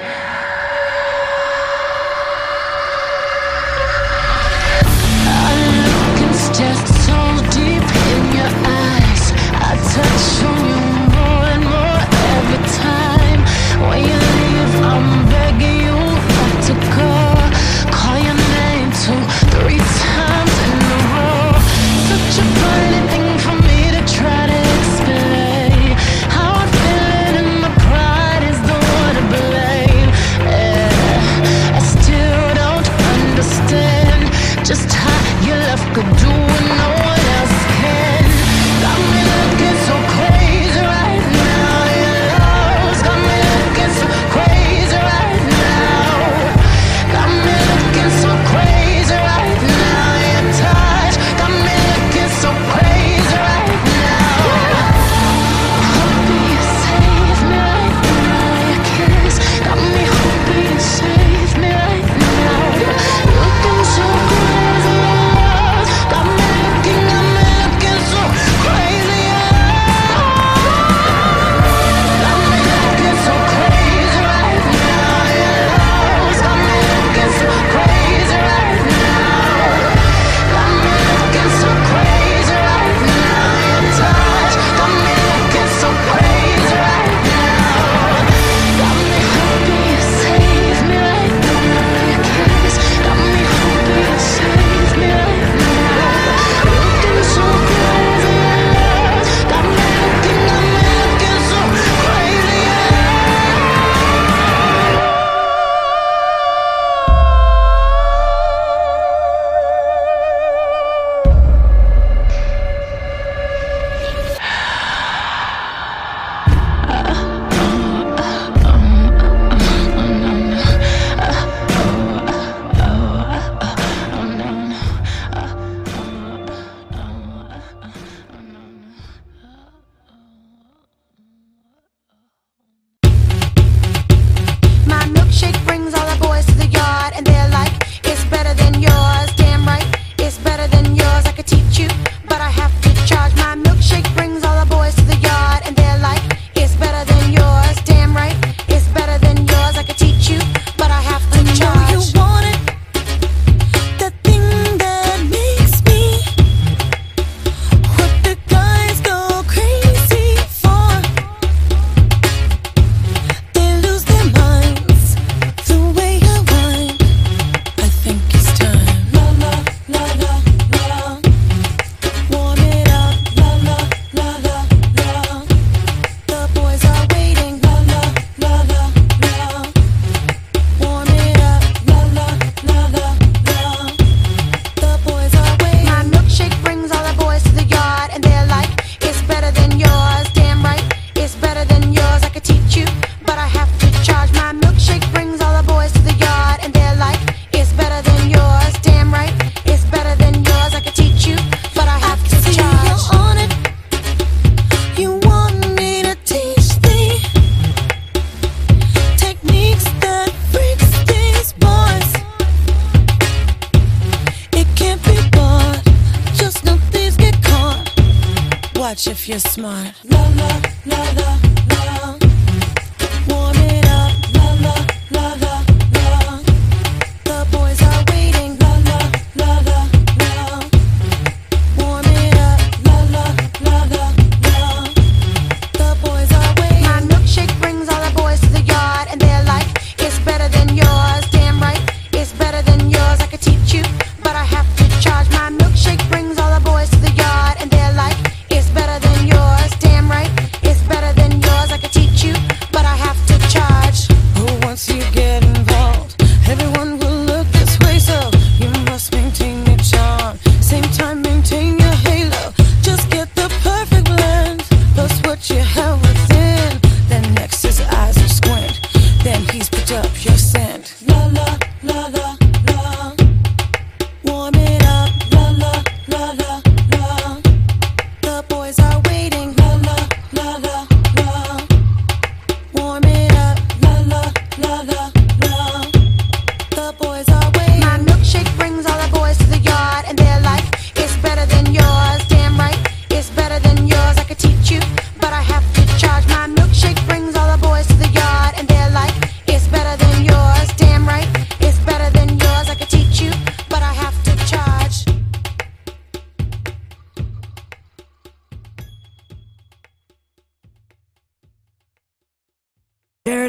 Just so deep in your eyes, I touch on you more and more every time. When you leave, I'm begging you not to go. Call your name 2-3 times in a row. Such a funny thing for me to try to explain. How I'm feeling and my pride is the one to blame. I still don't understand just how your love could do what no one else can. Got me looking so crazy right now. Your love's got me looking so crazy right now. Got me looking so crazy right now. Your touch got me looking so crazy right now. Hoping you save me right now. Your kiss got me hoping you save me right now. Looking so crazy. Got me looking so crazy. Got me looking so crazy right now. Your love's got me looking so crazy right now. Got me looking so crazy right now. Your touch got me looking so crazy right now. Got me hoping you save me right now. Your kiss got me hoping you save me right now. Looking so crazy, got me looking so crazy. My milkshake brings all the boys to the yard, and they're like, it's better than yours. Damn right, it's better than yours. I could teach you, but I have to charge. My milkshake brings all the boys to the yard, and they're like, it's better than yours. Damn right, it's better than yours. I could teach you, but I have to charge. You want it, the thing that makes me what the guys go crazy for. They lose their minds the way I whine. I think it's time. La la la la la. Warm it up. La la la la la. The boys are waiting. La la la la la. Warm it up. La la la la la. The boys are waiting. My milkshake brings all the boys to the yard, and they're like, it's better than yours. Damn right, it's better than yours. I could teach you, but I have to charge. My milkshake brings all the boys to the yard, and they're like, it's better than yours. Damn right, it's better than yours. I could teach you, but I have to charge. You're on it. You want me to teach thee techniques that freaks these boys. It can't be bought. Just know thieves get caught. Watch if you're smart. La la la la la. Warm it up. La la la la la. The boys are waiting. La la la la la. Warm it up. La la la la la. The boys are waiting. My milkshake brings all the boys to the yard, and they're like, it's better than yours. Damn right, it's better than yours. I could teach you, but I have to charge. My milkshake brings all the boys to the yard, and they're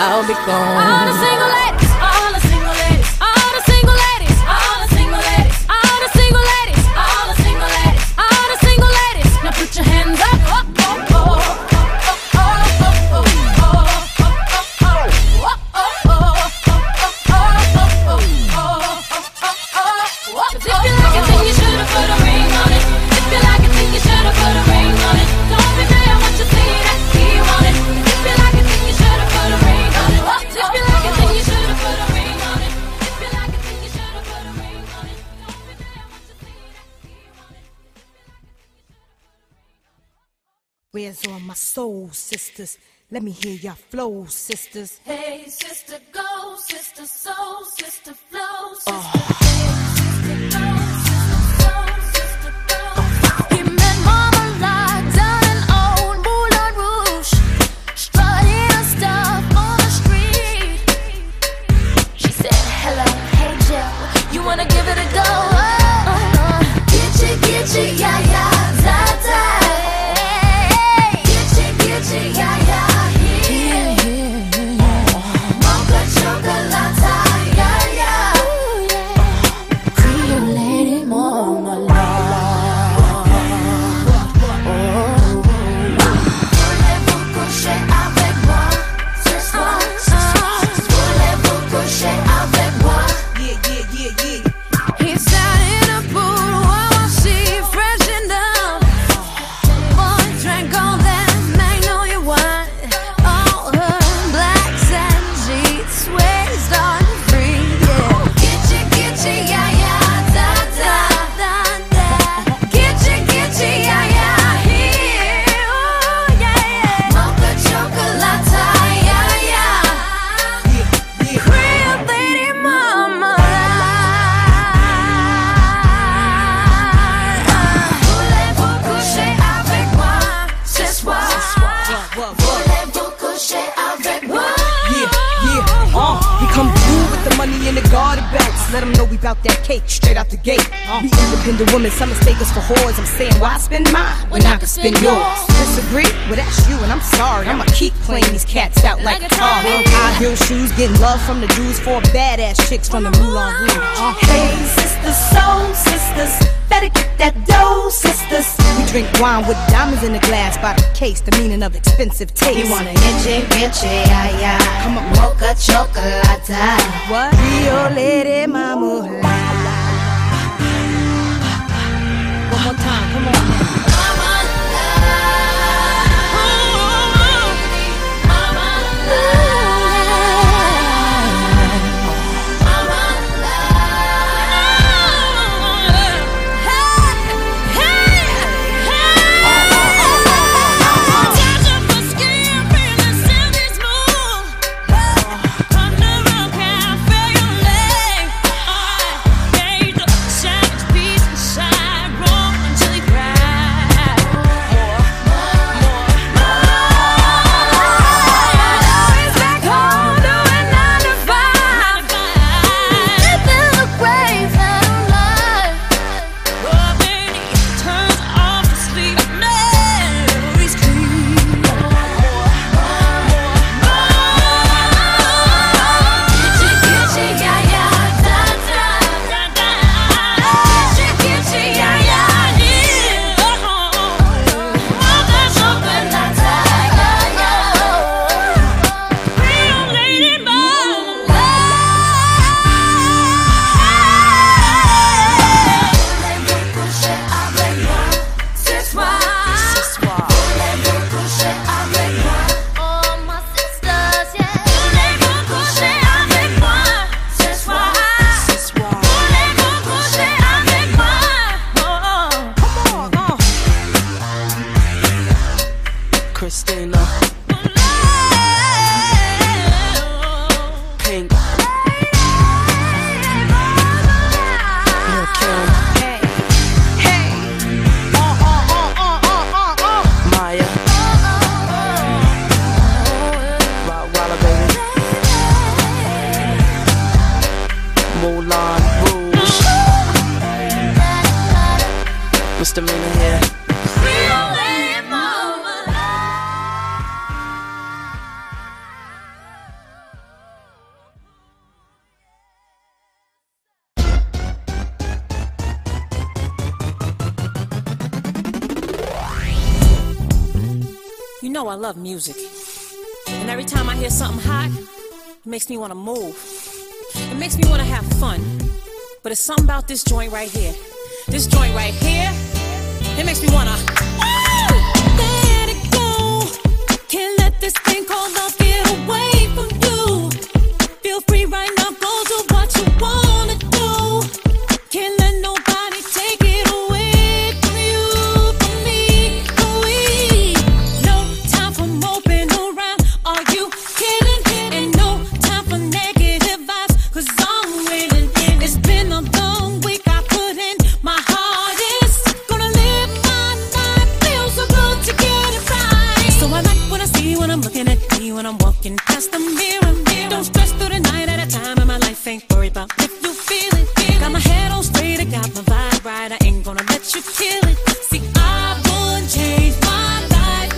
I'll be gone. All the single ladies, all the single ladies, all the single ladies, all the single ladies, all the single ladies, all the single ladies, all the single ladies. Now put your hands up. If you like it, then you should've put a ring on it. If you like it, then you should've put a ring on it. Don't be mad what you see that he want it. If you like it, then you should've put a ring on it. If you like it, then you should've put a ring on it. If you like it, then you should've put a ring on it. Don't be mad what you see that he want it. Where's all my soul sisters? Let me hear your flow, sisters. Hey, sister, go, sister, soul, sister, flow, sister. He met Mama Lot down in old Moulin Rouge, strutting her stuff on the street. She said, hello, hey Jill, you wanna give it a go? Get you, yeah, yeah, da, da. Get you, yeah, yeah. Let them know we bout that cake straight out the gate. We independent women, some mistake us for whores. I'm saying, why spend mine when I can spend yours? Disagree? Well, that's you, and I'm sorry. I'ma keep playing these cats out like guitar. High heel shoes, getting love from the Jews, for badass chicks from the Moulin Rouge. Hey, sisters, soul sisters, better get that dough, sisters. We drink wine with diamonds in the glass by the case, the meaning of expensive taste. You wanna itchy, yeah, yeah. Come on, mocha chocolate. What? Rio Lady Mama. One more time, come on. Savage beast inside, roll until he cries. know I love music. And every time I hear something hot, it makes me want to move. It makes me want to have fun. But it's something about this joint right here. This joint right here, it makes me want to let it go. Can't let this thing called love get away from you. Feel free right now, go do what you want to do. Can't let nobody take it away from you, from me, from we. No time for moping around, are you kidding? And no time for negative vibes, cause I'm winning. It's been a long week, I put in my hardest. Gonna live my life, feel so good to get it right. So I like what I see when I'm looking at me, when I'm walking past the mirror. Don't stress through the night at a time, and my life ain't worried about if you feel it. Got my head on straight, I got my vibe right, I ain't gonna let you kill it. See, I wouldn't change my life,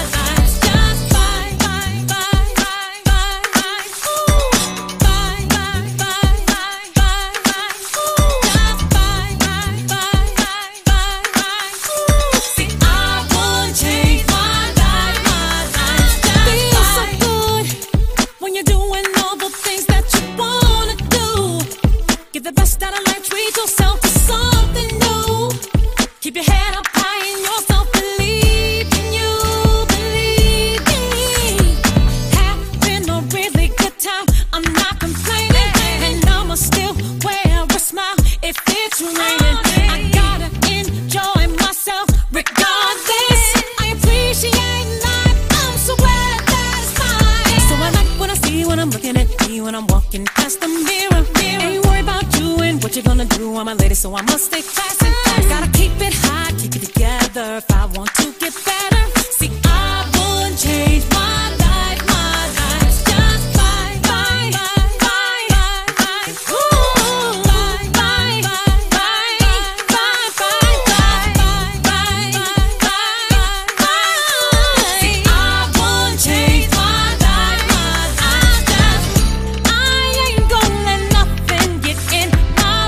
just fine, fine, fine, fine, fine, fine, ooh, fine, fine, fine, fine, fine, fine, ooh, just fine, fine, fine, fine, fine, fine, ooh. See, I wouldn't change my life, just feels so good when you're doing all the things that you wanna do. Get the best out of life, treat yourself to something new. Keep your head up high in yourself, believe in you, believe me. Having a really good time, I'm not complaining. And I'ma still wear a smile if it's raining. I gotta enjoy myself regardless. I appreciate life, I'm so glad that it's mine. So I like what I see when I'm looking at me, when I'm walking past the mirror. Ain't worried about you and what you're gonna do, I'm a lady, so I must stay classy. Gotta keep it hot, keep it together if I want to get better. See, I wouldn't change my life, just fine, fine, fine, fine, fine, ooh, fine, fine, fine, fine, fine, fine, fine, fine, fine, fine. See, I wouldn't change my life, I ain't gonna let nothing get in my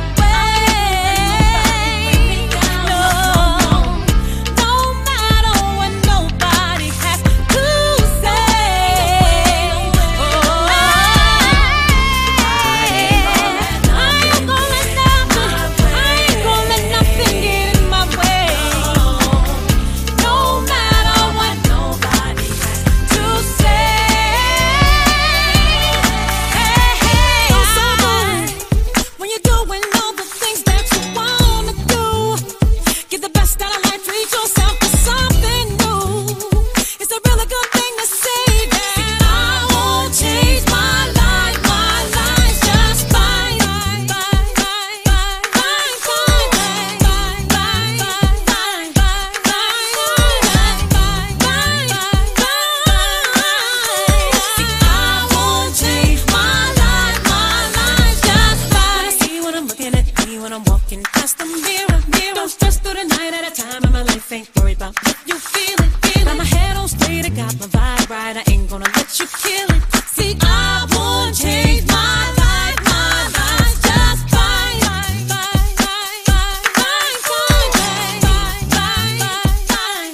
way. No, no matter what nobody has to say. Oh, I ain't gonna let nothing get in my way. No matter what nobody has to say. Feels so good when you're doing all the things that you wanna do. Get the best out of life, treat yourself to something new. It's a really good thing to say that I won't change my life, just fine, fine, fine, fine, fine, fine, fine, fine, fine, fine, see, I won't change my life, just fine. I see when I'm looking at me, when I'm walking past the mirror. Don't stress through the night at a time, and my life ain't worried about if you feel it. Got my head on straight, I got my vibe right, I ain't gonna let you kill it. See, I won't change my life, just fine, fine, fine, fine, fine, fine, fine, fine, fine, fine,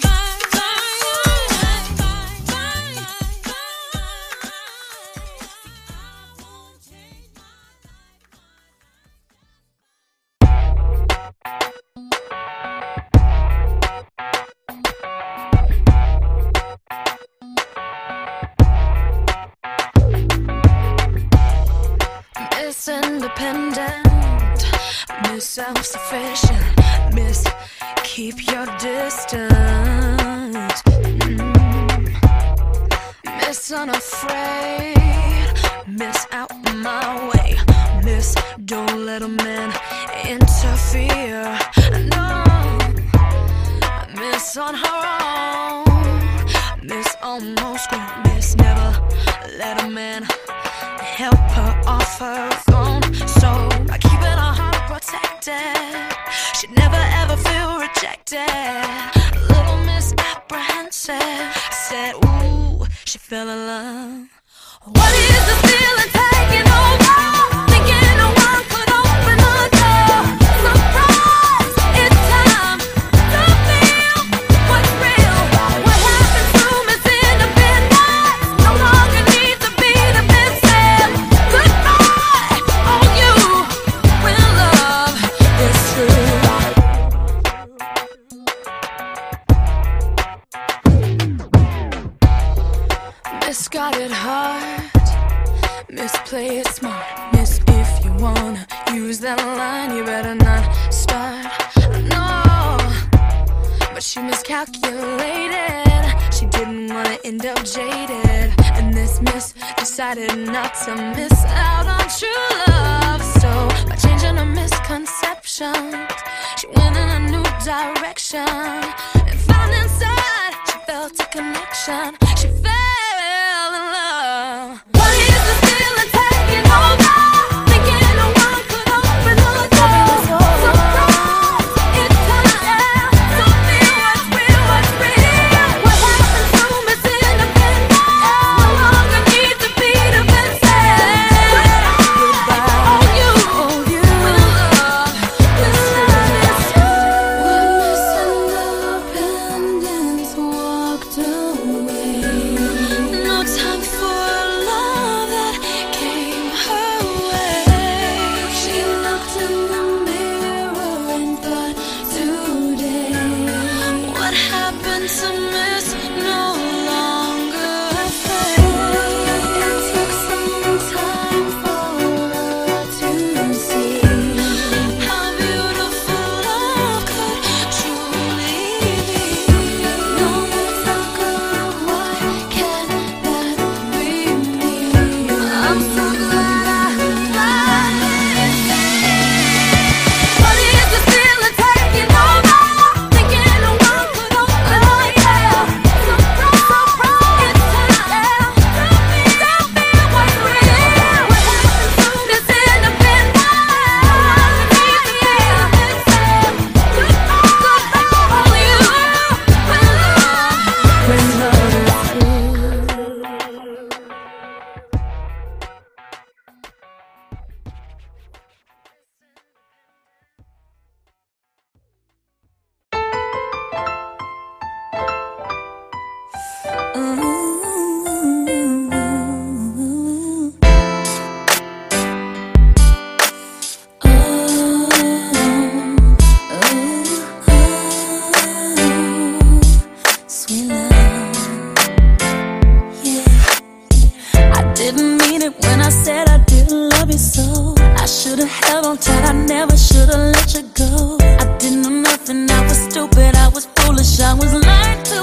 Miss Independent, Miss Self-Sufficient, Miss Keep Your Distance, Miss Unafraid, Miss Out My Way, Miss Don't Let a Man Interfere, no, Miss On Her Own, Miss Almost Grown, Miss Never Let a Man help her off her throne. So by keeping her heart protected, she'd never ever feel rejected. Little Miss Apprehensive said, ooh, she fell in love. What is the feeling taking over? Thinking no one could open the door. Surprise, it's time to feel what's real. What happened to Miss Just play it smart, miss. If you wanna use that line, you better not start. No, but she miscalculated. She didn't wanna end up jaded, and this miss decided not to miss out on true love. So by changing her misconceptions, she went in a new direction and found inside she felt a connection. She fell in love. Why is the feeling taking over? Thinking no one could open the door. Surprise, it's time. So feel what's real, what's real. What happened to Miss Independent? No longer need to be defensive. Goodbye. Oh, you. When love is true. When Miss Independence walked away, no time for love that came her way. She looked in the mirror and thought, today, what happened to Miss No Longer Afraid? It took some time for her to see how beautiful love could truly be. No more talk of why can't that be me? I'm so glad I finally see. What is the feeling taking over? Thinking no one could open the door. Surprise, it's time. Don't feel what's real. What happened to Miss Independent? Sweet love, yeah. I didn't mean it when I said I didn't love you so. I should've held on tight, I never should've let you go. I didn't know nothing, I was stupid, I was foolish, I was lying to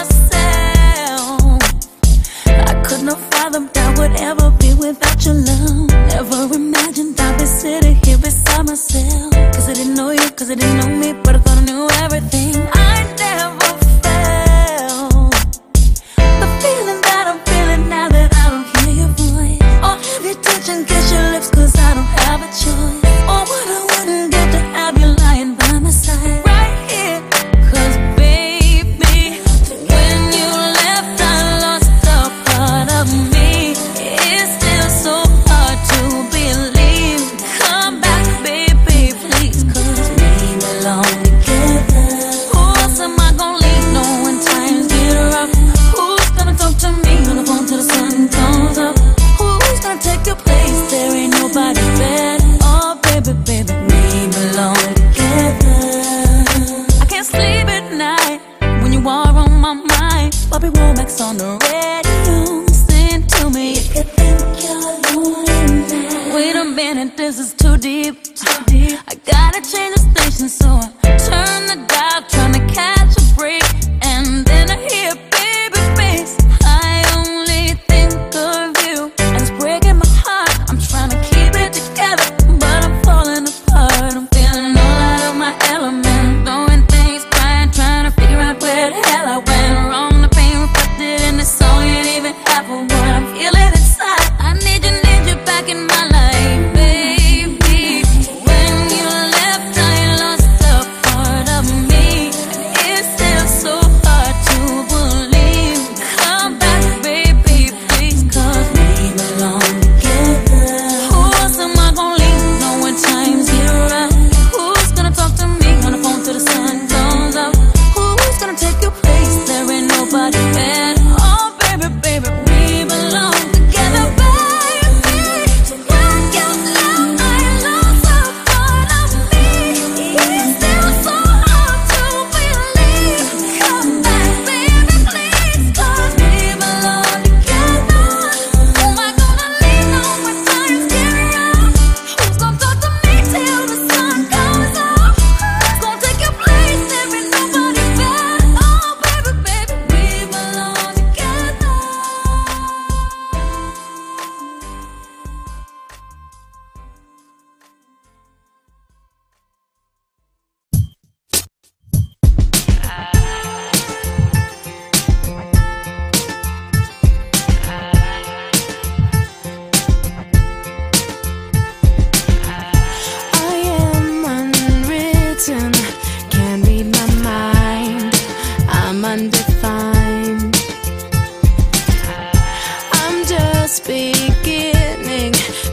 myself. I could not fathom that would ever be without your love. Never imagined I'd be sitting here beside myself. Cause I didn't know you, cause I didn't know me, but I thought I knew everything. I never felt the feeling that I'm feeling now that I don't hear your voice, or have you touch and kiss your lips, cause I don't have a choice. Or what I wouldn't get to have you lying by my side right here. Cause baby, when you left I lost a part of me. It's still so hard to believe. Come back baby, please, cause we belong together. Who else am I gonna leave? No, when times get rough, who's gonna talk to me on the phone till the sun comes up? Who's gonna take your place? There ain't nobody better. Oh baby, baby, we belong together. I can't sleep at night when you are on my mind. Bobby Womack's on the radio, sing to me if you think you're lonely now. Wait a minute, this is too deep. I gotta change the station, so I turn the dial, trying to catch a break, and then I hear baby face. I only think of you, and it's breaking my heart. I'm trying to keep it together, but I'm falling apart. I'm feeling all out of my element, throwing things, crying, trying to figure out where the hell I went wrong. The pain reflected in the song ain't even half of what I'm feeling inside. I need you back in my life, baby. When you left, I lost a part of me.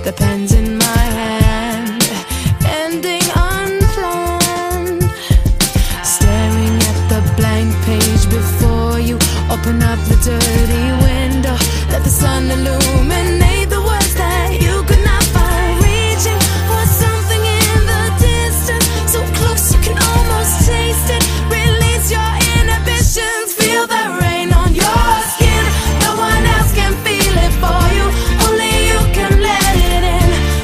the pen's in my hand, ending unplanned. Staring at the blank page before you, open up the dirty window, let the sun illuminate the words that you could not find. Reaching for something in the distance, so close you can almost taste it. Release your inhibitions, feel the rain on your skin. No one else can feel it for you, only you can let it in.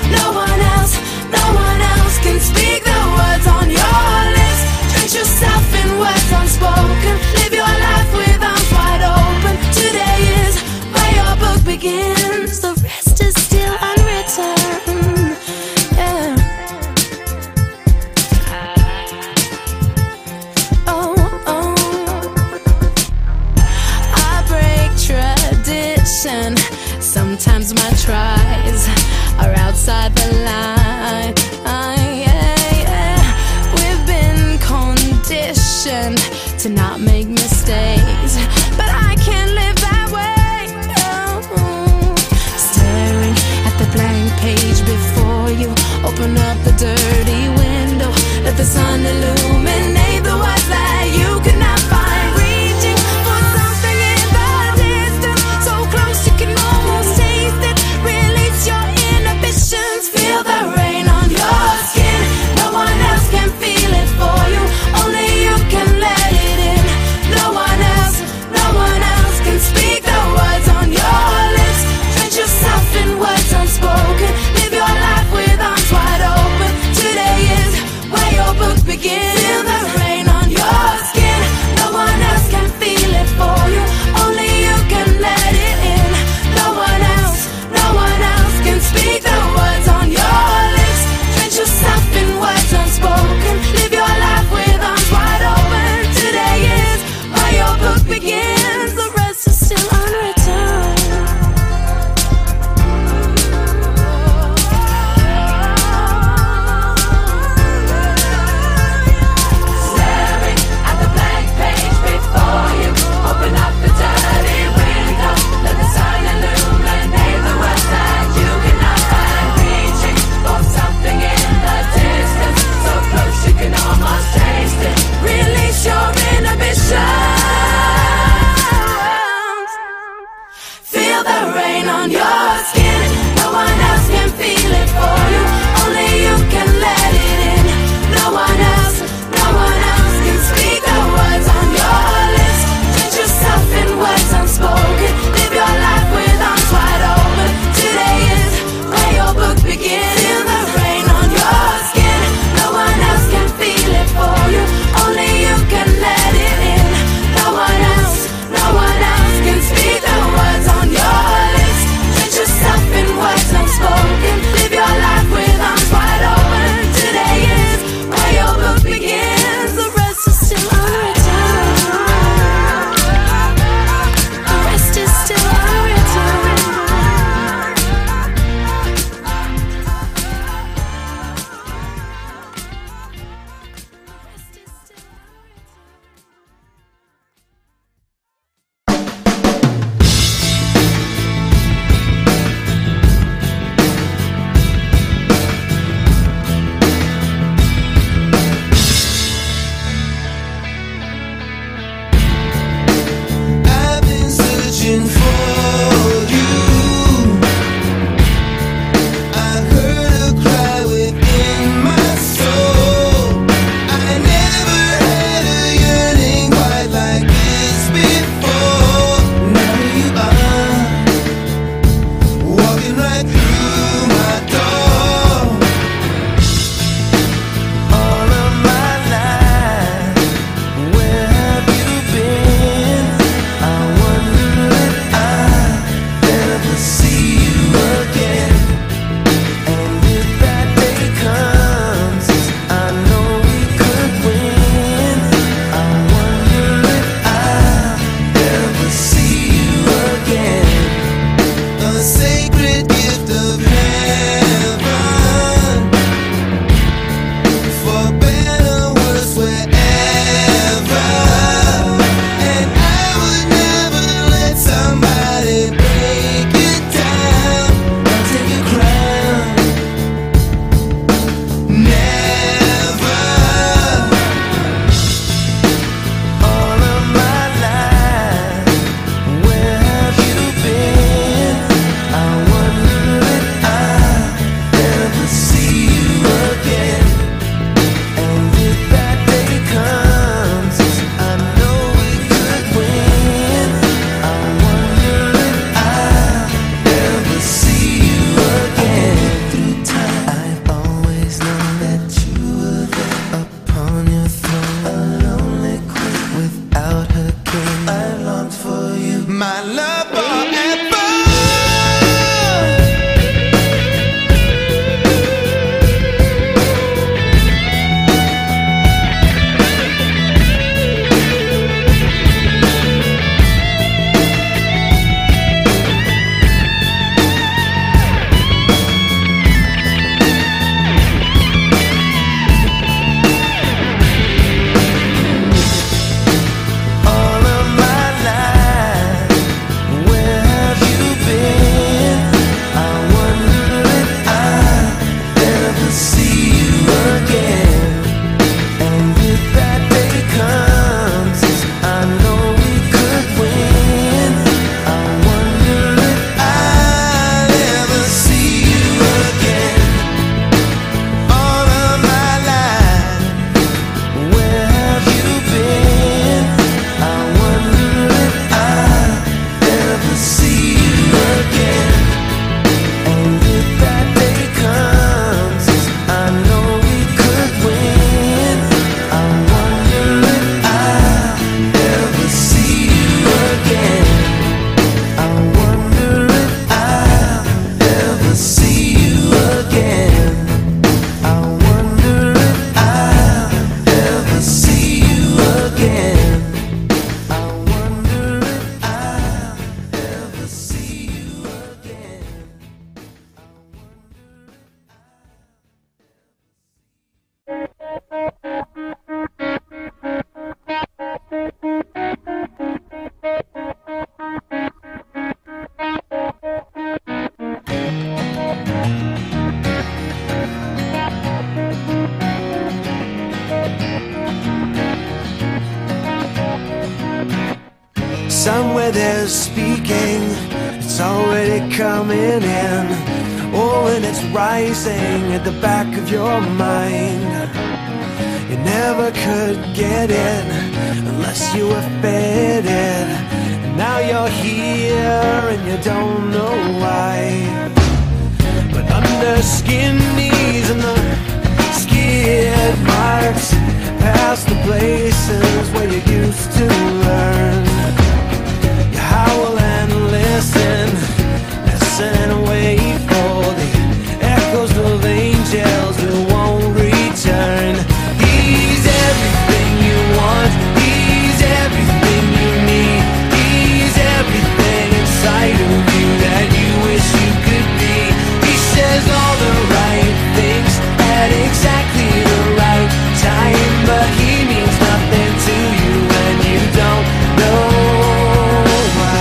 they're speaking, it's already coming in. Oh, and it's rising at the back of your mind. You never could get it unless you were fed it. And now you're here and you don't know why. But under skin knees and the skid marks past the places where you used to learn. You howl and listen and wait for the echoes of angels who won't return. He's everything you want, he's everything you need, he's everything inside of you that you wish you could be. He says all the right things at exactly the right time, but he means nothing to you and you don't know why.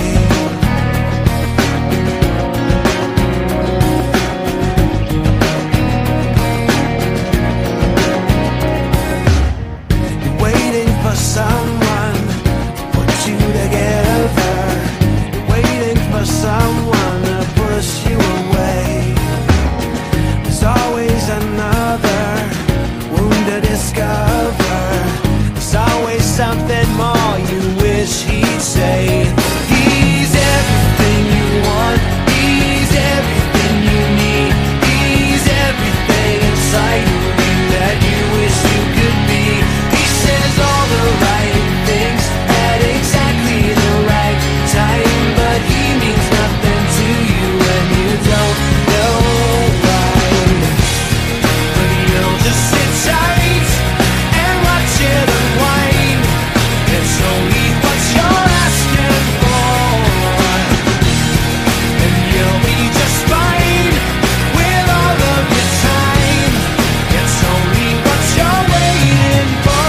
You're waiting for someone to put you together. You're waiting for someone to push you away. There's always another wound to discover. There's always something more you wish he'd say. He's everything you want, he's everything you need, he's everything inside of you that you wish you could be. He says all the right things at exactly the right time, but he means nothing to you and you don't know why. But you'll just sit tight and watch it unwind. It's only what you're asking for, and you'll be just fine with all of your time. It's only what you're waiting for.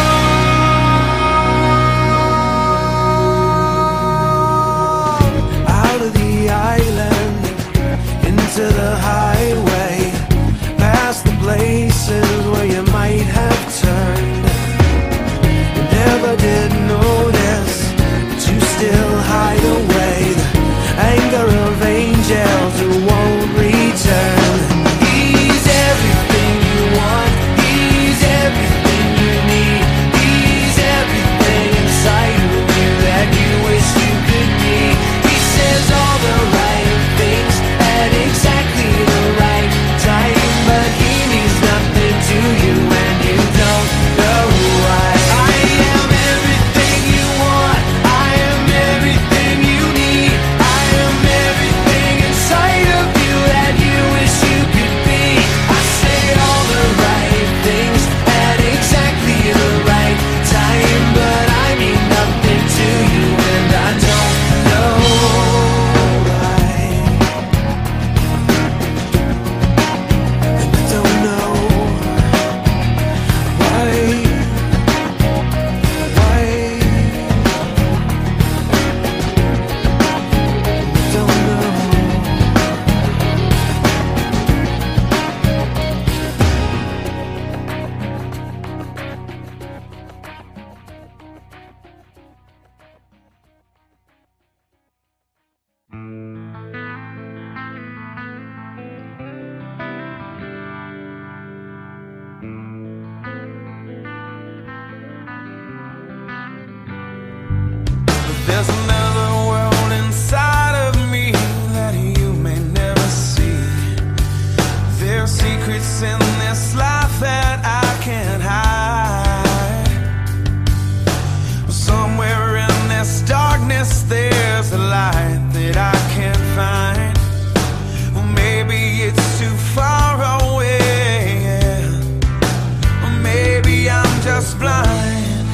Out of the island, into the highway, past the places where you might have turned. You never did notice, but you still hide away the anger of angels who won't return. He's everything you want, he's everything you need, he's everything inside of you that you wish you could be. He says all the right things at exactly the right time, but he means nothing to you and you don't know why. I am everything you want, I am everything you need, I am everything inside of you that you wish you could be. I say all the right things at exactly the right time, but I mean nothing to you and I don't know why. And I don't know why. Don't know. There's another world inside of me that you may never see. There are secrets in this life that I can't hide. Somewhere in this darkness there's a light that I can't find. Well, maybe it's too far away, or maybe I'm just blind.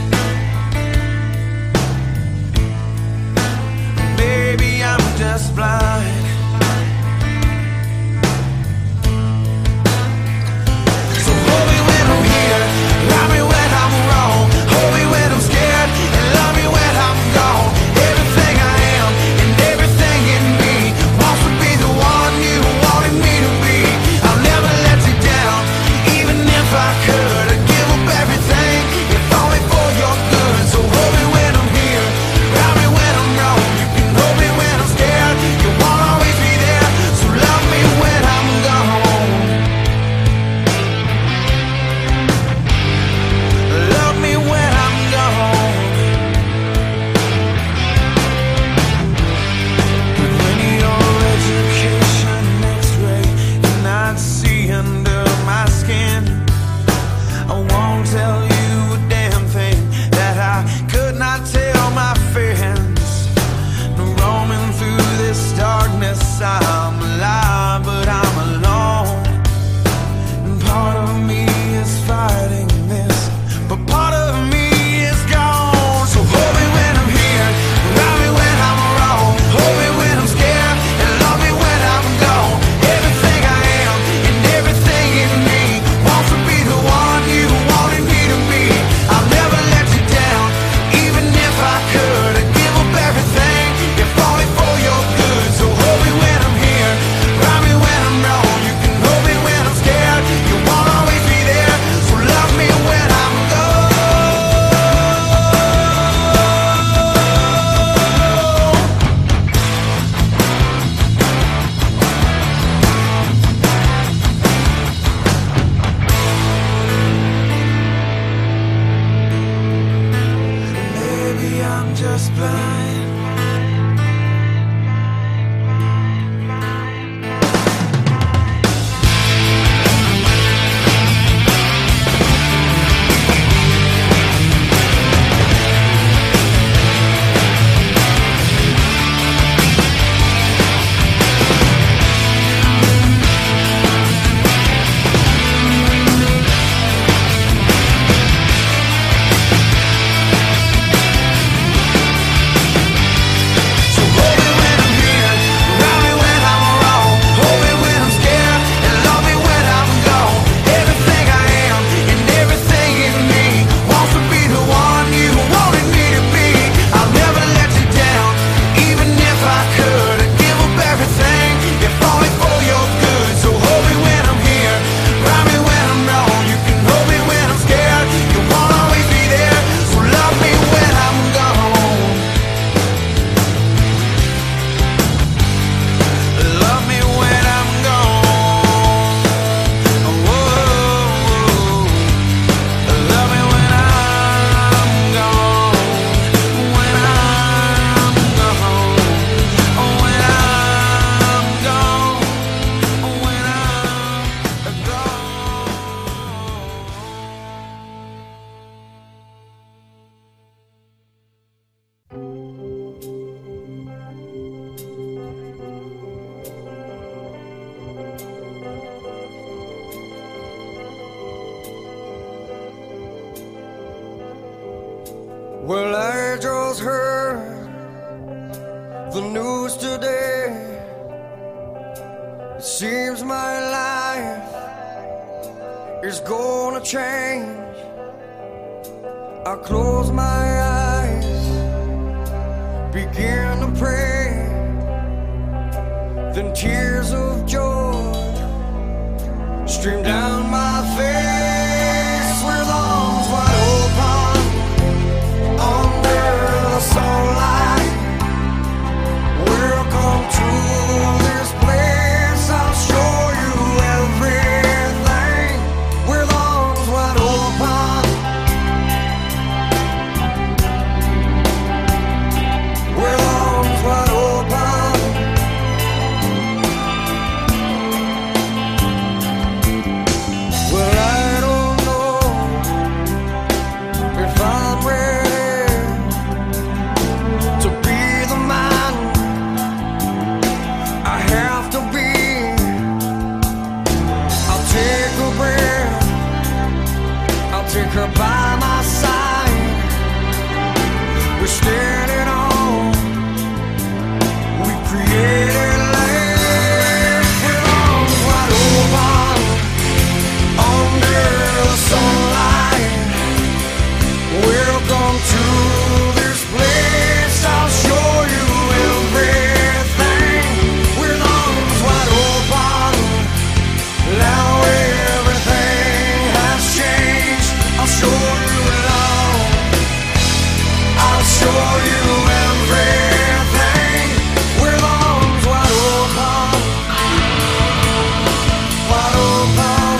Maybe I'm just blind. So I just heard the news today. It seems my life is gonna change. I close my eyes, begin to pray, then tears of joy stream down my face with arms wide open under the sunlight. Welcome to this place, I'll show you everything with arms wide open. With arms wide open. Well, I don't know if I'm ready to be the man I have to be. I'll take a breath, I'll take her by my side. We're standing on, we created life with arms wide open under the sunlight. Welcome to this place, I'll show you everything with arms wide open. Now everything has changed. I'll show you love, I'll show you everything with arms wide open. Wide open.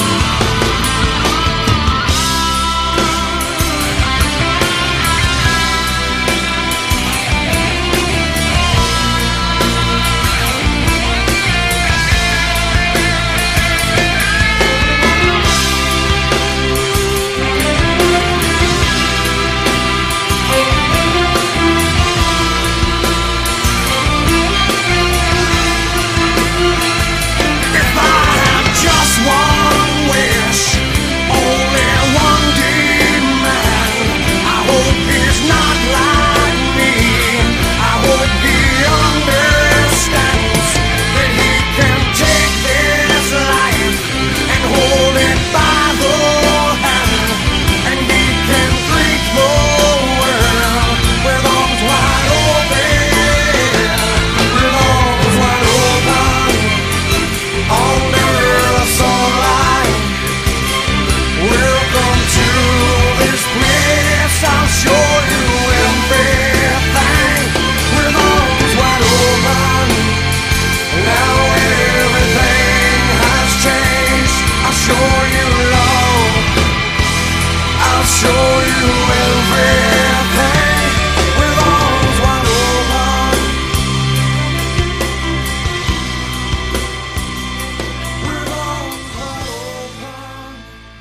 If I had just one wish, only one demand, I hope he's not like me. I hope he understands that he can take this life and hold it by the hand, and he can greet the world with arms wide open, with arms wide open. Under the sunlight, welcome to this place. I'll show you everything with arms wide open. Now everything has changed. I'll show you love, I'll show you everything with arms wide open. With arms wide open.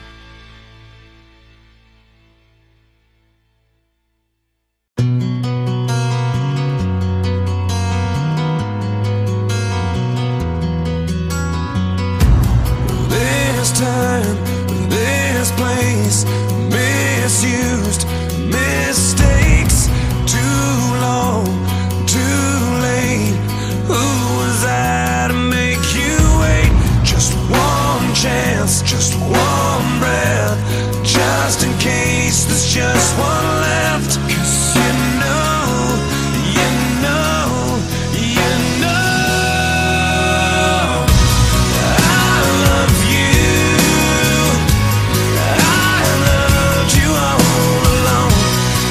This time, this place, misused, mistakes, too long, too late. Who was I to make you wait? Just one chance, just one breath, just in case there's just one left. 'Cause you know, you know, you know I love you. I loved you all along.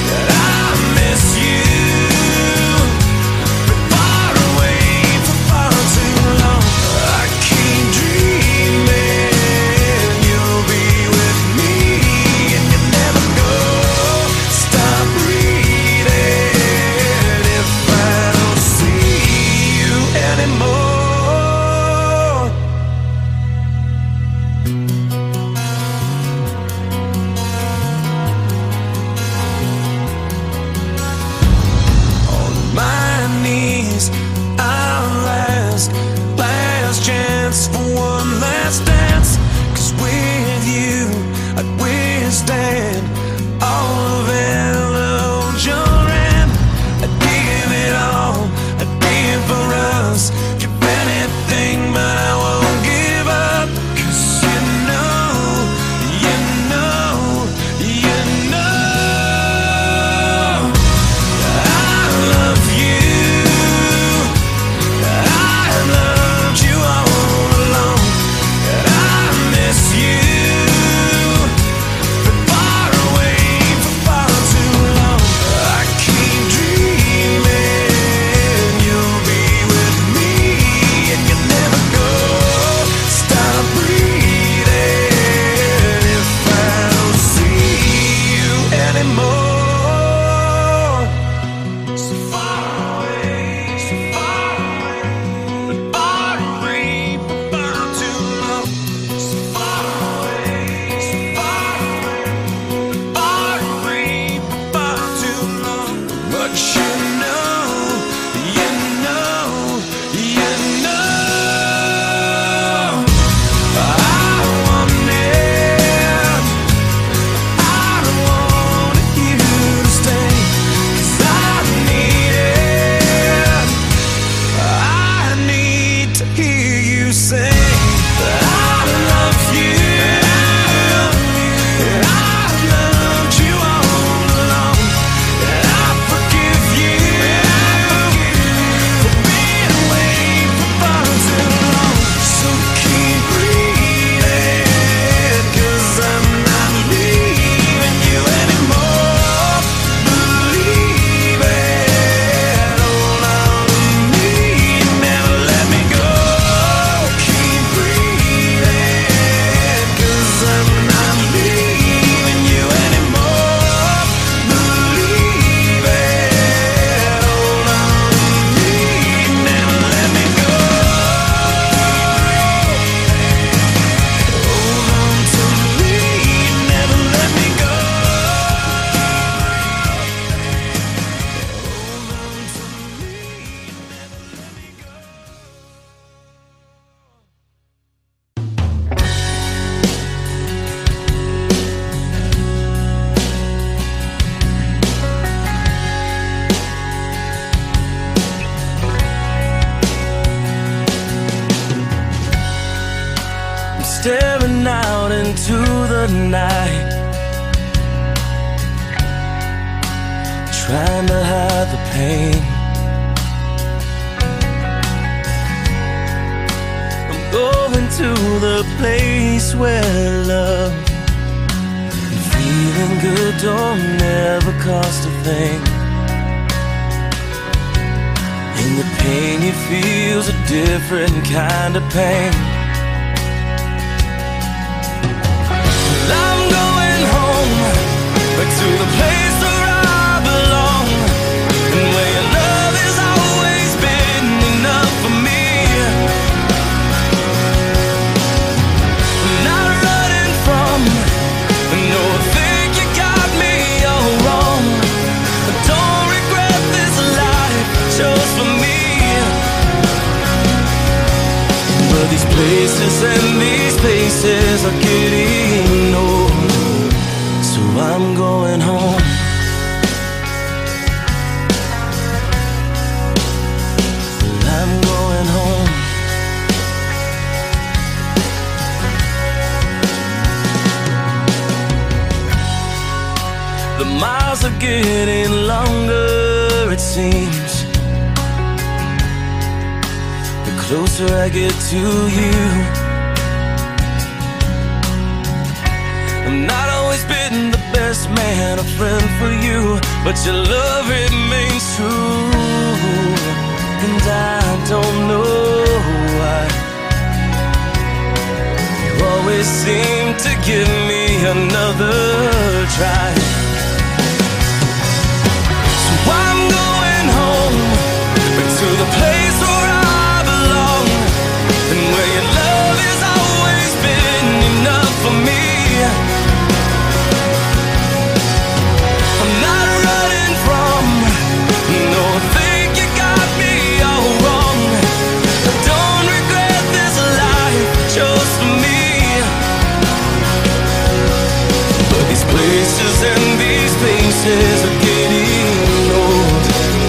staring out into the night, trying to hide the pain. I'm going to the place where love and feeling good don't never cost a thing. And the pain you feel's a different kind of pain. I'm going home, back to the place where I belong, and where your love has always been enough for me. Not running from, no, I think you got me all wrong. I don't regret this life I chose for me. But these places and these places are getting old, so I'm going home. I'm going home. The miles are getting longer, it seems, the closer I get to you. I've not always been the best man, a friend for you, but your love remains true. And I don't know why you always seem to give me another try. So I'm going home, back to the place where I belong, and where your love has always been enough for me. I'm not running from, no, I think you got me all wrong. I don't regret this life I chose for me. But these places and these places are getting old.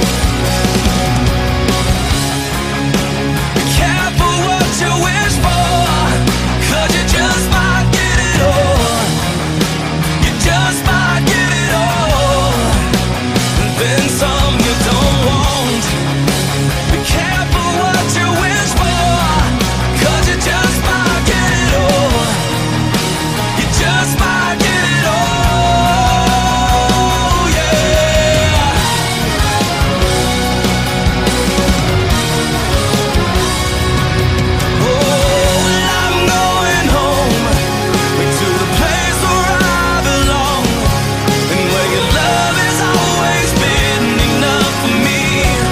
Be careful what you wish for, 'cause you just might get it all. You just might get it all, and then some you don't want. Be careful what you wish for, 'cause you just might get it all. You just might get it all, yeah. Oh, well, I'm going home, back to the place where I belong, and where your love has always been enough for me.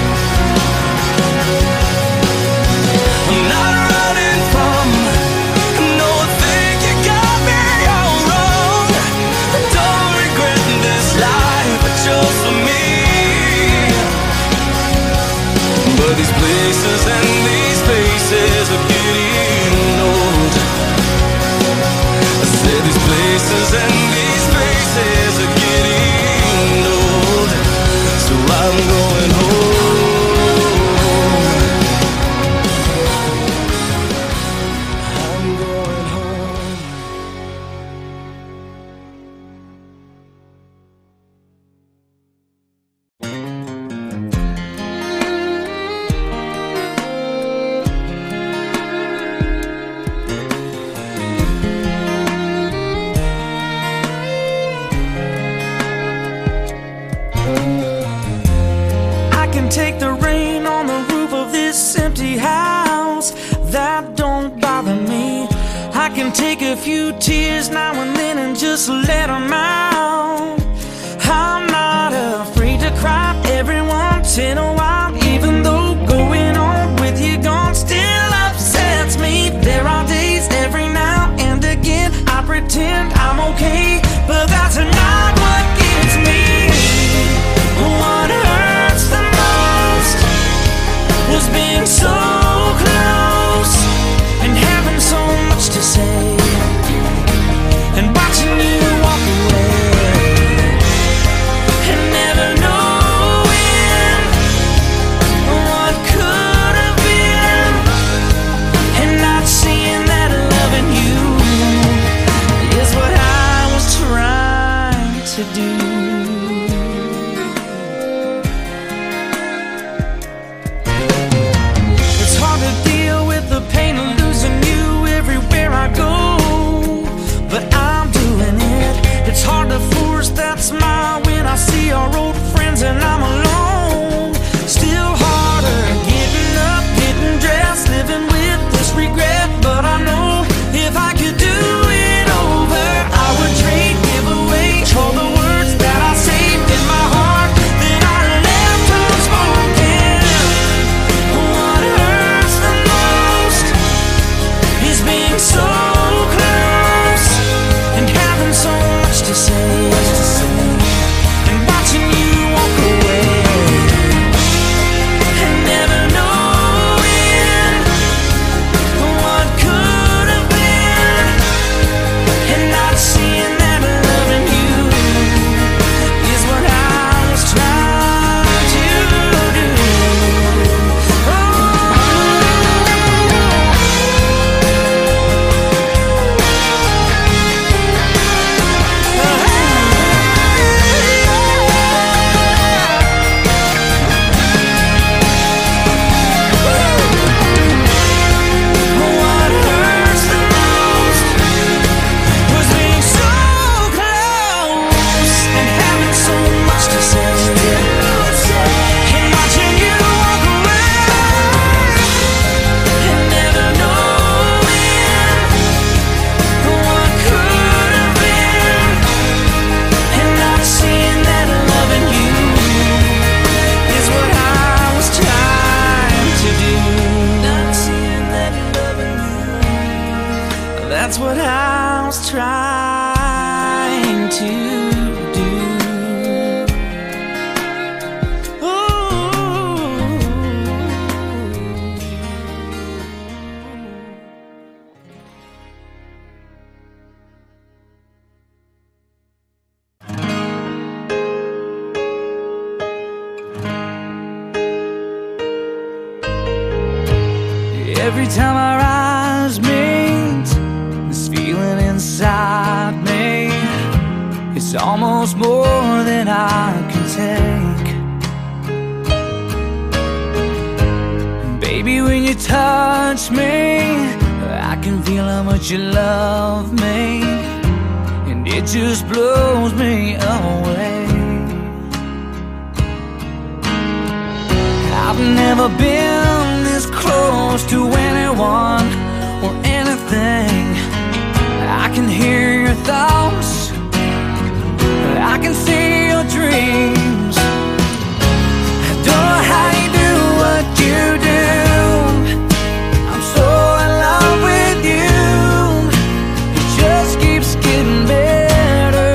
I'm not running from, no, I think you got me all wrong. I don't regret this life I chose for me. But these places and these places are getting old. I said these places and these places are getting old, so I'm going home. I'm going home. I can take the rain on the roof of this empty house, that don't bother me. I can take a few tears now and then and just let them out. I'm not afraid to cry every once in a while, even though going on with you gone still upsets me. There are days every now and again I pretend I'm okay, but that's not what gets me. What hurts the most was being so close and having so much to say, and watching you walk away, and never knowing That's what I was trying to do. Every time our eyes meet, this feeling inside me, it's almost more than I can take. Baby, when you touch me, I can feel how much you love me, and it just blows me away. I've never been this close to anyone or anything. I can hear your thoughts, I can see your dreams. I don't know how you do what you do. I'm so in love with you. It just keeps getting better.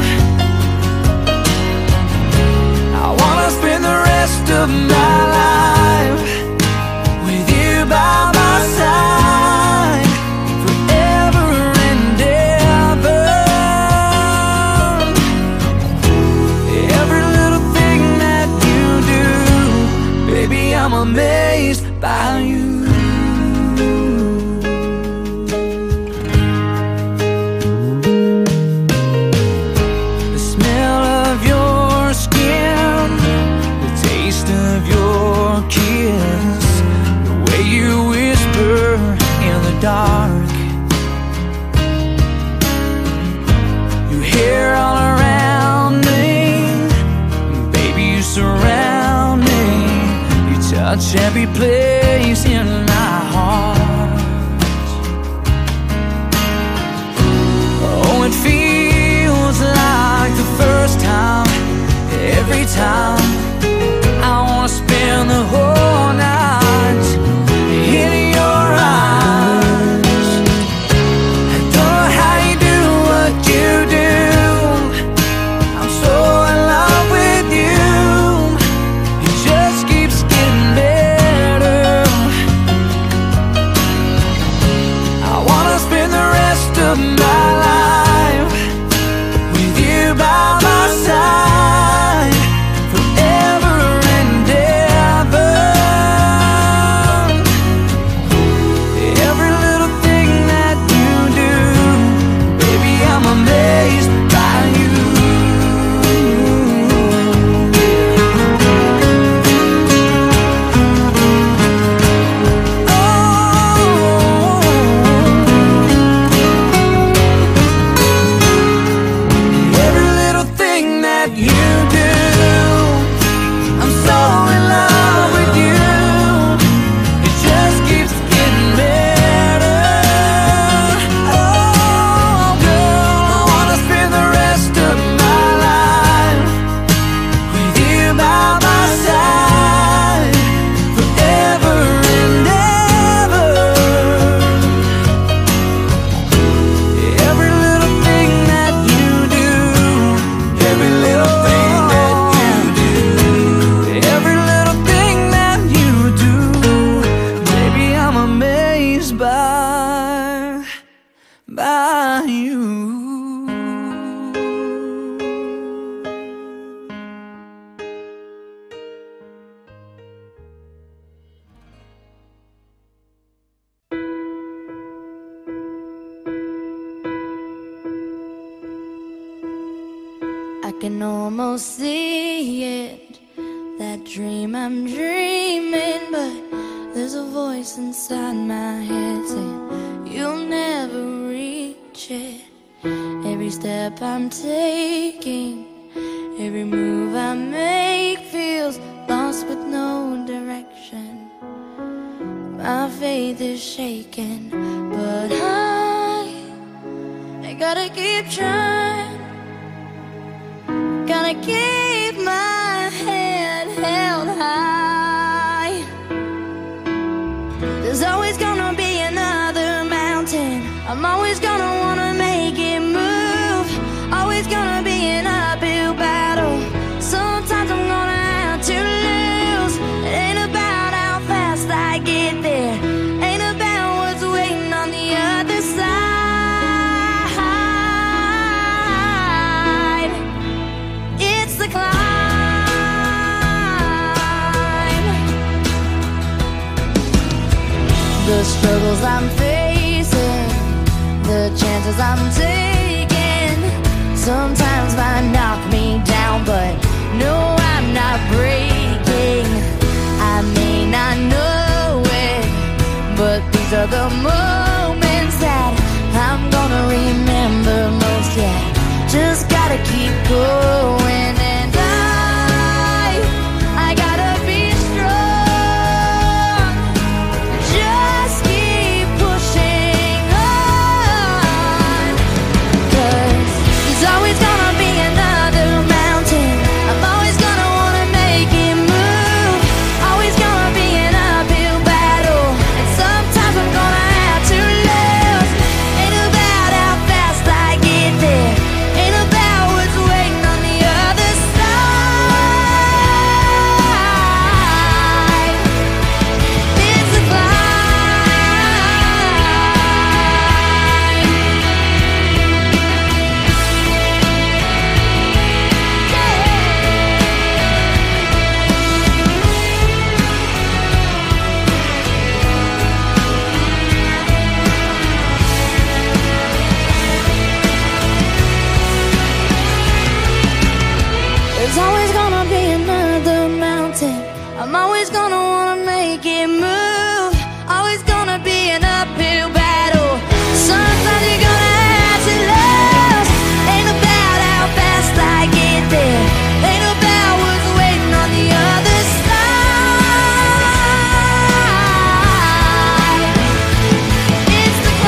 I wanna spend the rest of my life with you by my side, forever and ever. Every little thing that you do, baby, I'm amazed by you. The smell of your skin, the taste of your kiss, the way you whisper in the dark, your hair all around me, baby, you surround me, you touch every place in my heart. Oh, it feels like the first time, every time. I wanna spend the whole night in your eyes. I don't know how you do what you do. I'm so in love with you. It just keeps getting better. I wanna spend the rest of my life with you by my side, forever and ever. Every little thing that you do, baby, I'm amazed by you. Every little thing that you do, I'm so in love with you. It just keeps getting better. Oh, girl, I wanna spend the rest of my life with you by my side, forever and ever. Every little thing that you do, every little thing that you do, every little thing that you do, baby, I'm amazed by you. I can almost see it, that dream I'm dreaming, but there's a voice inside my head saying you'll never reach it. Every step I'm taking, every move I make feels lost with no direction. My faith is shaken, but I gotta keep trying. Gotta keep my head held high. There's always gonna be another mountain I'm always gonna wanna make it move. Always gonna be an uphill battle. Sometimes I'm gonna have to lose. It ain't about how fast I get there. Ain't about what's waiting on the other side. It's the climb. The struggles I'm facing, the chances I'm taking, sometimes might knock me down, but no, I'm not breaking. I may not know it, but these are the moments that I'm gonna remember most. Yeah, just gotta keep going, and I gotta be strong. Just keep pushing on, 'cause there's always gonna be another mountain. I'm always gonna wanna make it move. Always gonna be an uphill battle, and sometimes I'm gonna have to lose. Ain't about how fast I get there. Ain't about what's waiting on the other side. It's a There's always gonna be another mountain. I'm always gonna wanna make it move. Always gonna be an uphill battle. Sometimes you're gonna have to lose. Ain't about how fast I get there. Ain't about what's waiting on the other side. It's the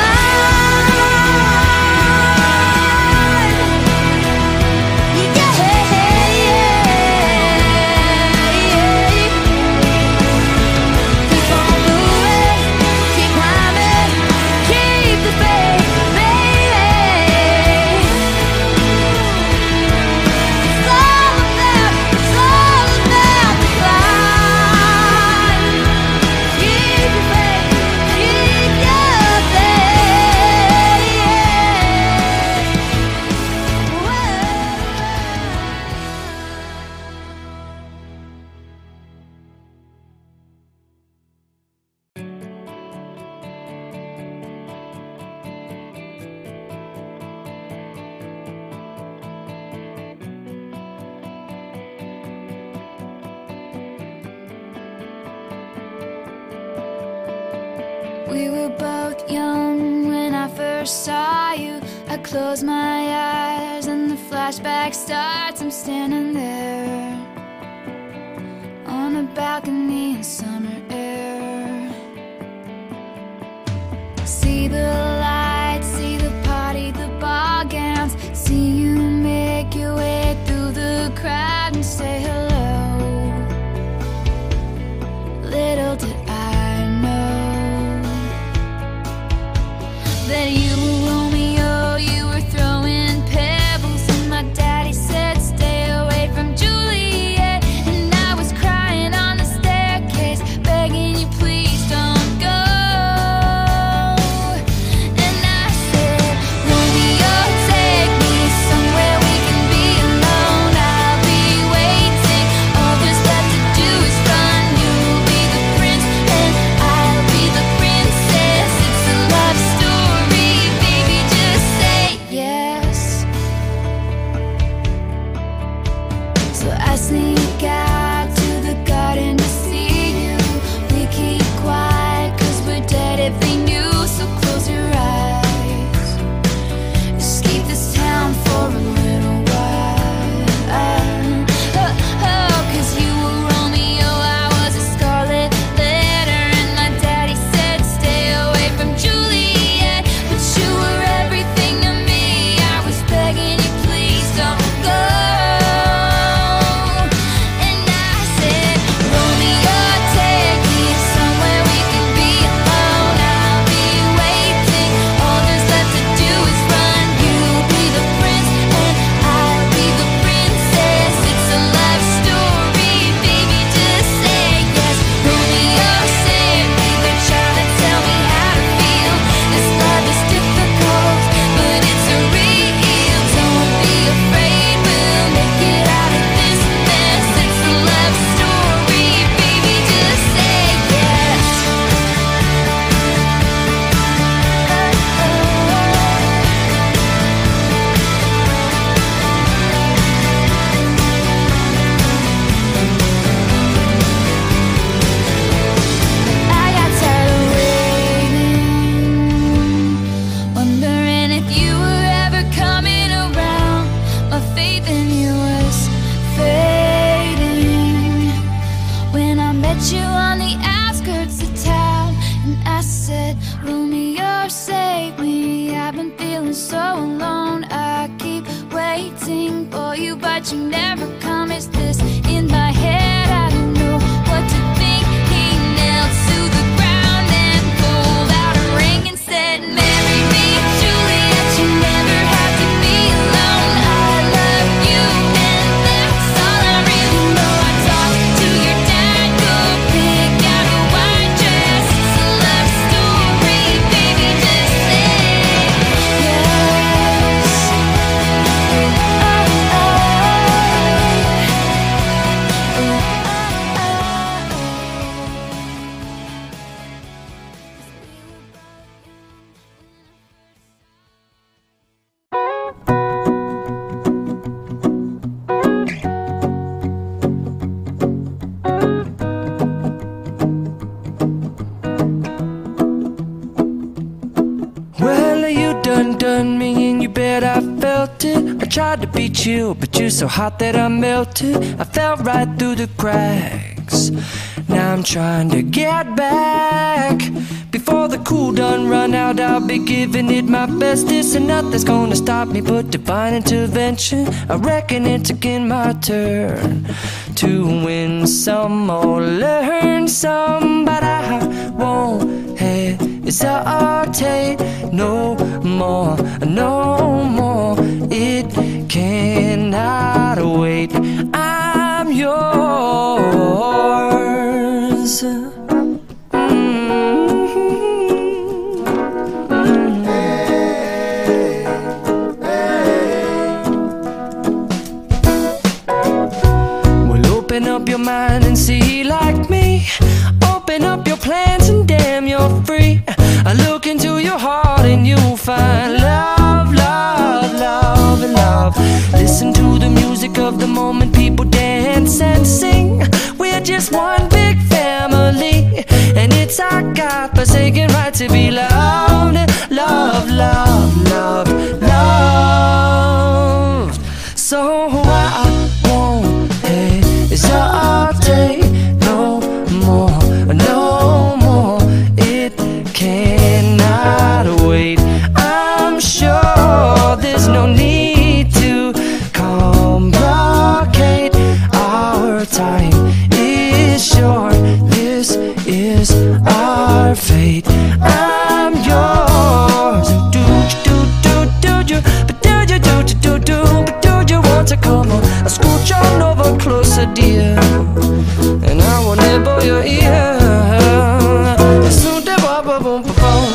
climb. Yeah. Keep on moving, keep climbing, keep the faith, baby. It's all about the climb. Keep your faith, keep your faith. We were both young when I first saw you. I close my eyes and the flashback starts. I'm standing there on a balcony in summer air. See the lights, see the party, the ball gowns. See you make your way through the crowd and say hello. Little did I know that you were Romeo, you were throwing pebbles, and my daddy said stay away from Juliet, and I was crying on the staircase, begging you please don't go. but you never come. Is this in my head? I don't know what to think. He knelt to the ground and pulled out a ring and said, marry me, Juliet, you never have to be alone. I love you and that's all I really know. I talked to your dad, go pick out a white dress. It's a love story, baby, just say yes. Well, you done me and you bet I felt it. I tried to beat you, but you're so hot that I melted. I fell right through the cracks. Now I'm trying to get back. Before the cool done run out, I'll be giving it my best. This and nothing's gonna stop me but divine intervention. I reckon it's again my turn to win some or learn some, but I won't hesitate no more, no more. It cannot wait. I'm yours. Well, open up your mind and see like me. Open up your plans and damn, you're free. I look into your heart and you'll find love, love, love, and love. Listen to the music of the moment, people dance and sing. We're just one big family, and it's our God-forsaken right to be loved, love, love, love, loved. So I won't hesitate no more, no more. It cannot wait. I'm sure there's no need to complicate. Our time is short. This is our fate. I'm yours. Do you, but do you, but do you want to come on? I'll scooch on over closer, dear, and I will nibble your ear. Soon the boom, boom, boom, boom.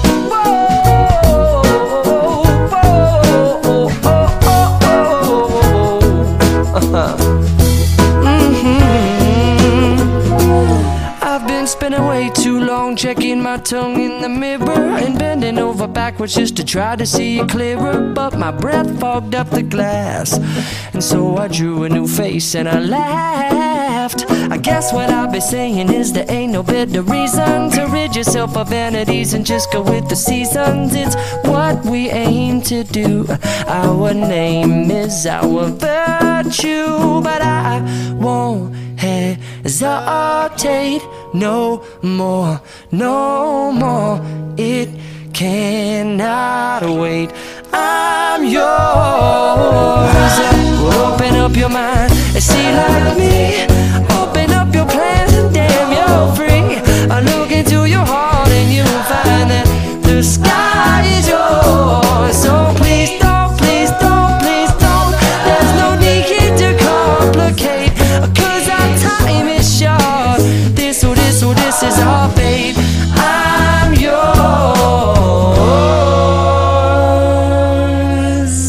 I've been spending way too long checking my tongue in the mirror and bending over backwards just to try to see it clearer. But my breath fogged up the glass, and so I drew a new face and I laughed. I guess what I'll be saying is there ain't no better reason to rid yourself of vanities and just go with the seasons. It's what we aim to do. Our name is our virtue, but I won't hesitate no more, no more. It cannot wait. I'm yours. Open up your mind and see like me. Open up your plans and damn, you're free. I look into your heart and you'll find that the sky is yours. So please don't, please don't, please don't. There's no need to complicate, 'cause our time is short. This is our fate. I'm yours.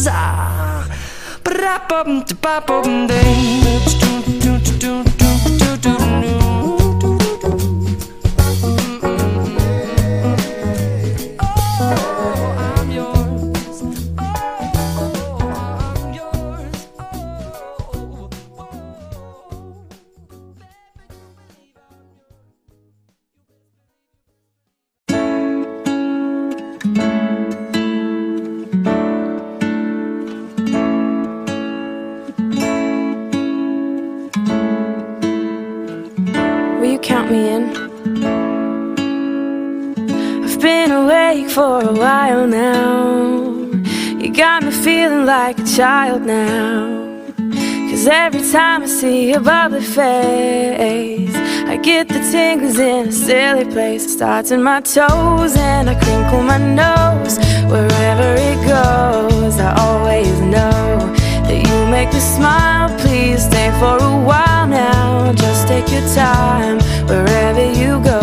Will you count me in? I've been awake for a while now. You got me feeling like a child now. every time I see your bubbly face, I get the tingles in a silly place. It starts in my toes and I crinkle my nose. Wherever it goes, I always know that you make me smile. Please stay for a while now. Just take your time wherever you go.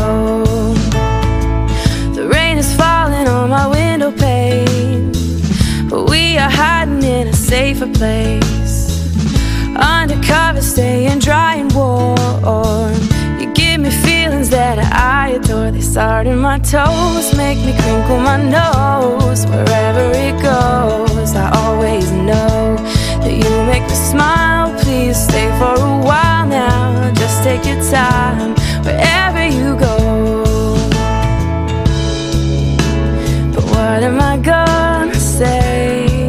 The rain is falling on my window pane, but we are hiding in a safer place. Undercover, staying dry and warm. You give me feelings that I adore. They start in my toes, make me crinkle my nose. Wherever it goes, I always know that you make me smile. Please stay for a while now. Just take your time wherever you go. But what am I gonna say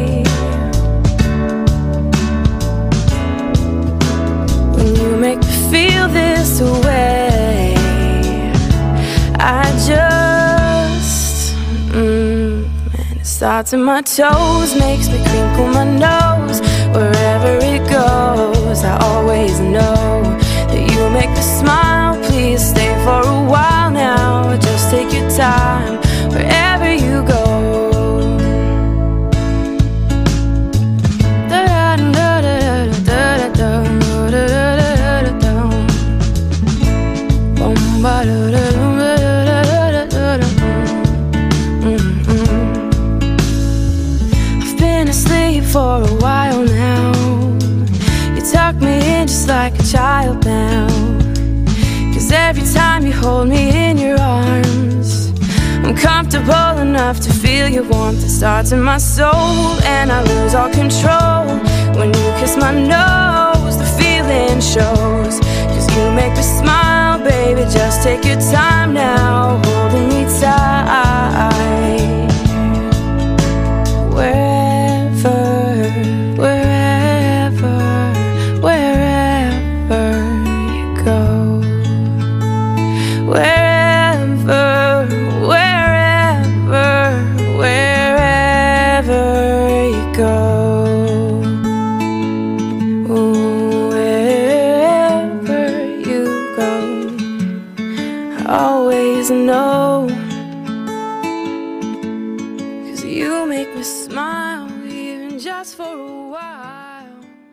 when you make me feel this way? I just and it starts in my toes, makes me crinkle my nose. Wherever it goes, I always know that you make me smile. Please stay for a while now. Just take your time wherever you go. I've been asleep for a while now. You tuck me in just like a child now. 'Cause every time you hold me in your arms, I'm comfortable enough to feel your warmth. It starts in my soul and I lose all control. When you kiss my nose, the feeling shows. 'Cause you make me smile, baby, just take your time now, holding me tight. Wherever, wherever, wherever you go. Wherever, wherever, wherever you go. Wherever you go, I always know. 'Cause you make me smile, even just for a while.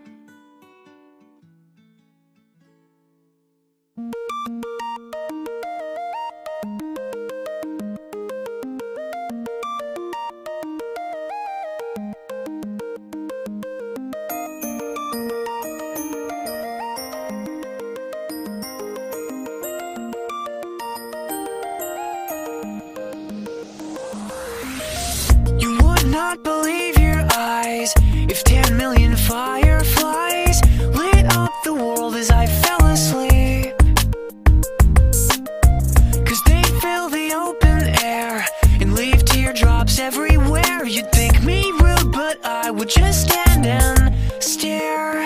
You would not believe your eyes if 10 million fireflies lit up the world as I fell asleep. 'Cause they fill the open air and leave teardrops everywhere. You'd think me rude, but I would just stand and stare.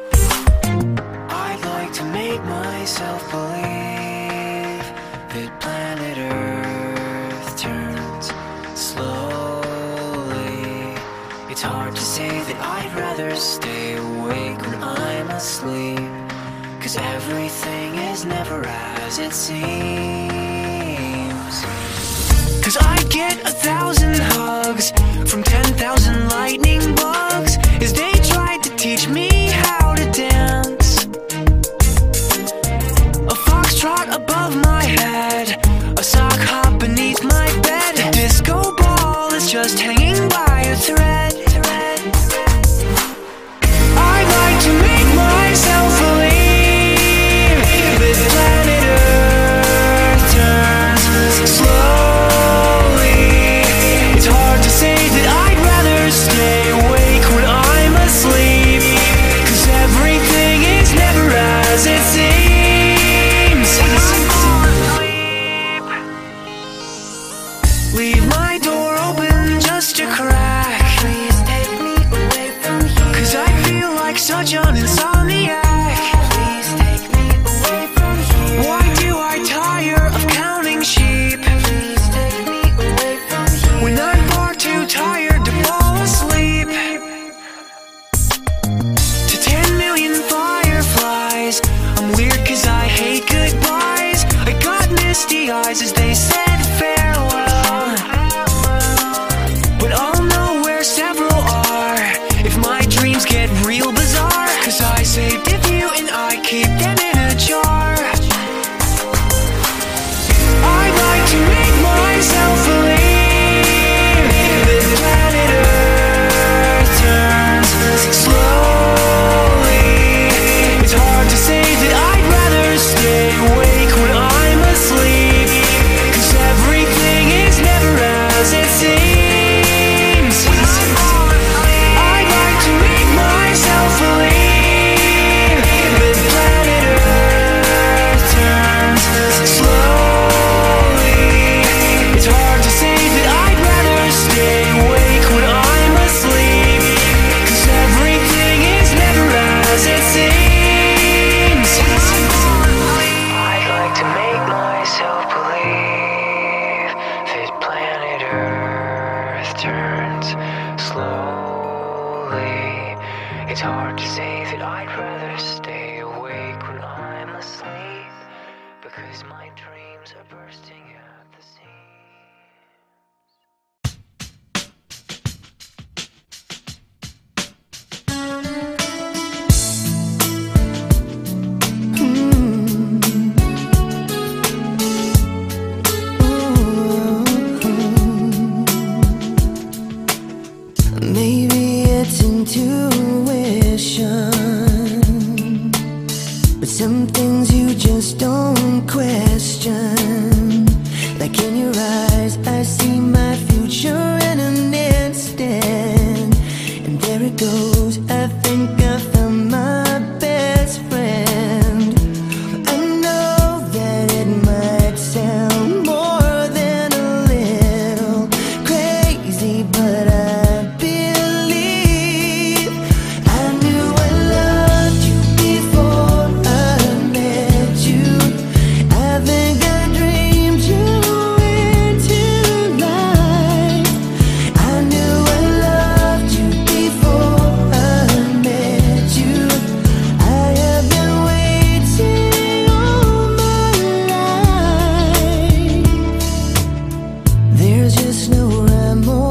I'd like to make myself believe that planet Earth turns slowly. It's hard to say that I'd rather stay awake when I'm asleep. 'Cause everything is never as it seems. 'Cause I'd get 1,000 hugs from 10,000 lightning bugs as they tried to teach me how to dance. A foxtrot above my head, a sock hop beneath my bed. A disco ball is just hanging by a thread. I'd like to make myself believe that planet Earth turns slowly. It's hard to say that It's hard to say that I'd rather stay awake when I'm asleep, because my dreams are bursting at the Maybe it's intuition, but some things you just don't question. Like in your eyes, I see my future in an instant, and there it goes. I think I found my best friend. I know that it might sound more than a little crazy, but I believe I knew I loved you before I met you. I think I dreamed you into life. I knew I loved you before I met you. I have been waiting all my life. There's just no rhyme or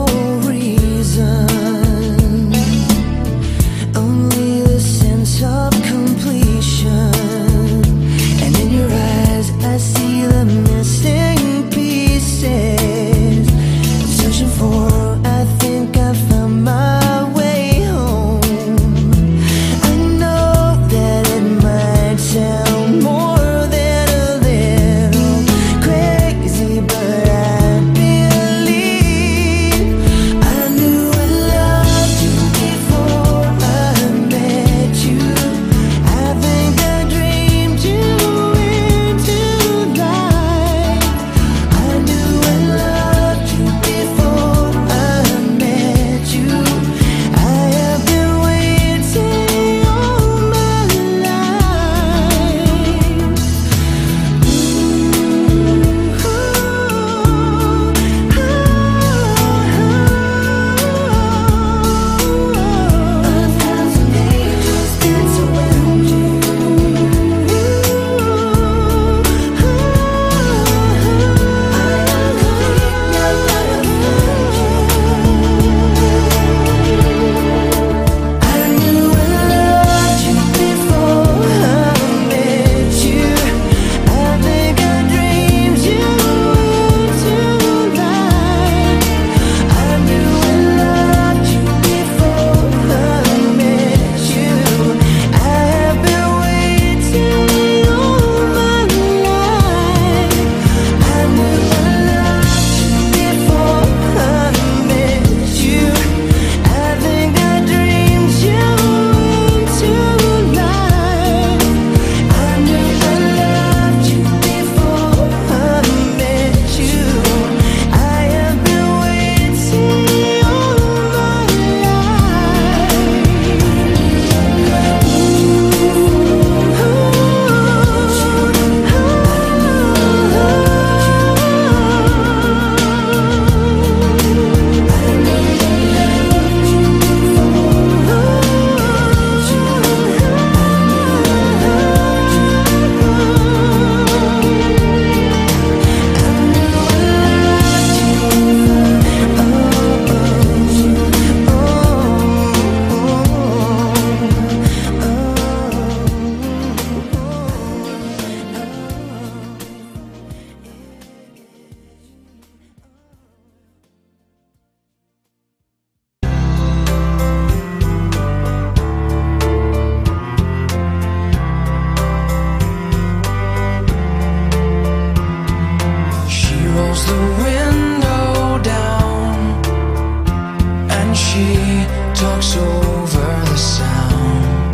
reason, only the sense of completion. And in your eyes I see the missing pieces I'm searching for. I think I found my way home. I know that it might sound more than a little crazy, but I believe I knew I loved you before I met you. I think I dreamed you into life. I knew I loved you before I met you. I have been waiting all my life. She rolls the window down and she talks over the sound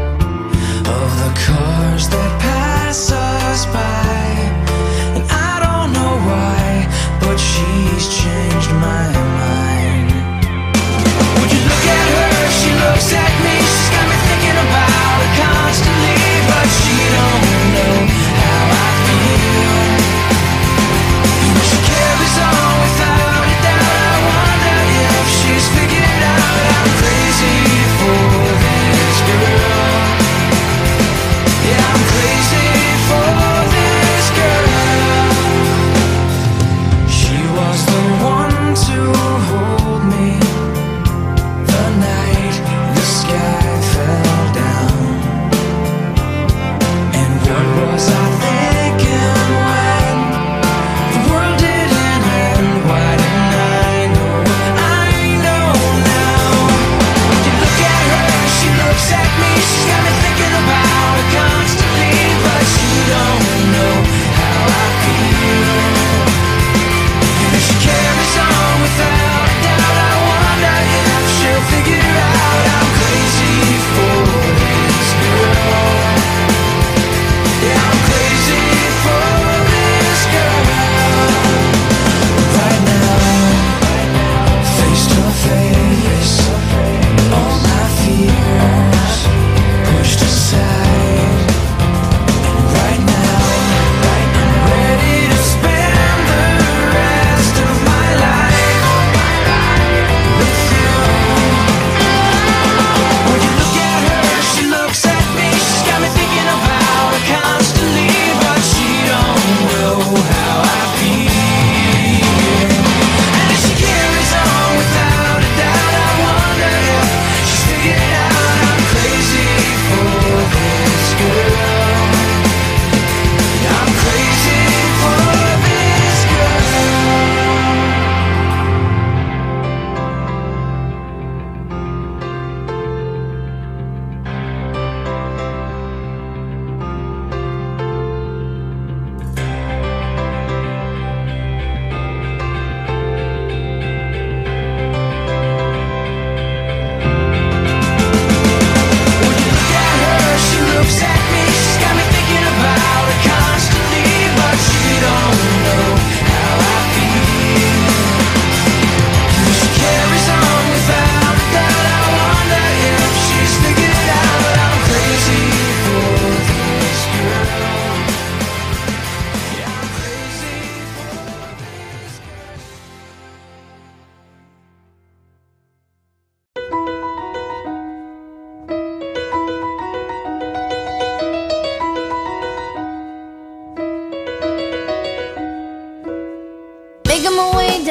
of the cars that pass us by. And I don't know why, but she's changed my mind. Would you look at her? She looks at me. She's got me thinking about her constantly, but she don't know how I feel. She carries on without a doubt. I wonder if she's figured out I'm crazy for this.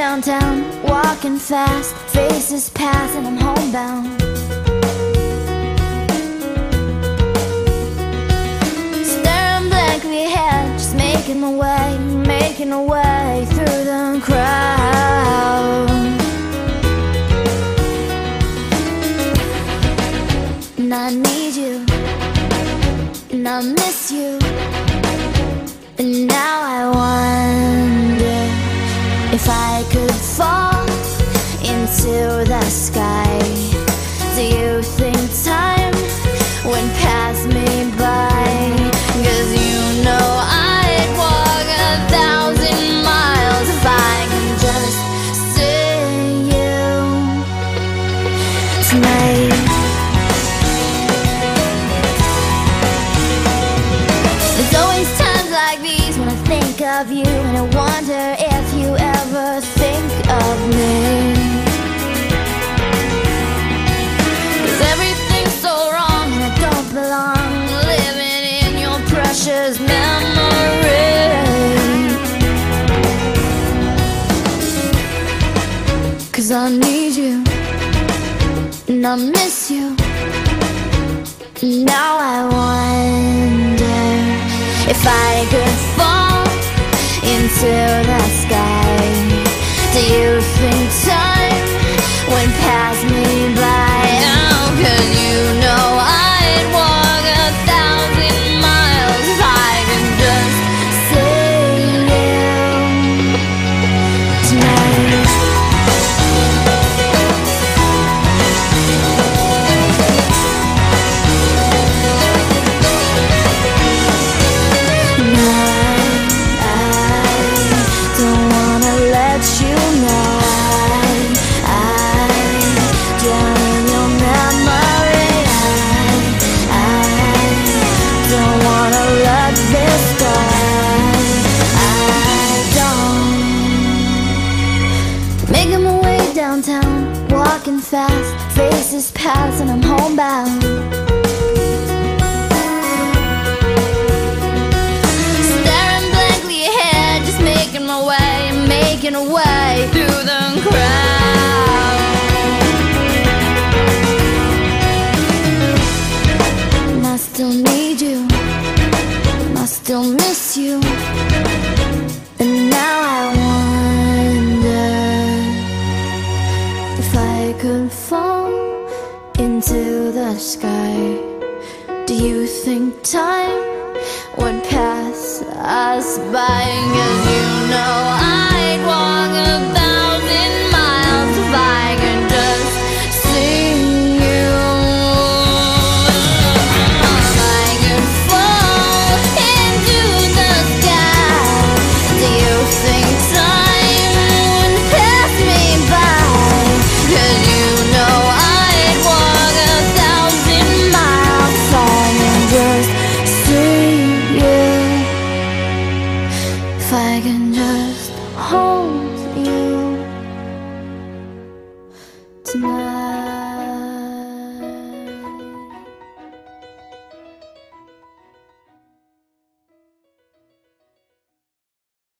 downtown, walking fast, faces pass and I'm homebound. Staring blankly ahead, just making my way through the crowd. And I need you, and I miss you, and now I wonder if I could fall into the sky. Do you think time would pass me by? 'Cause you know I'd walk 1,000 miles if I could just see you tonight. There's always times like these when I think of you, and I wonder if you ever think of me. 'Cause everything's so wrong and I don't belong, living in your precious memory. 'Cause I need you, and I miss you. Now I wonder if I could fall into the sky. Do you think time would pass me by? Oh, 'cause you know I'd walk 1,000 miles if I could just see you tonight. Making my way downtown, walking fast, faces pass and I'm homebound. Staring blankly ahead, just making my way through the crowd. And I still need you, and I still miss you, and now I wonder if I could fall into the sky. Do you think time would pass us by? 'Cause you know I'd walk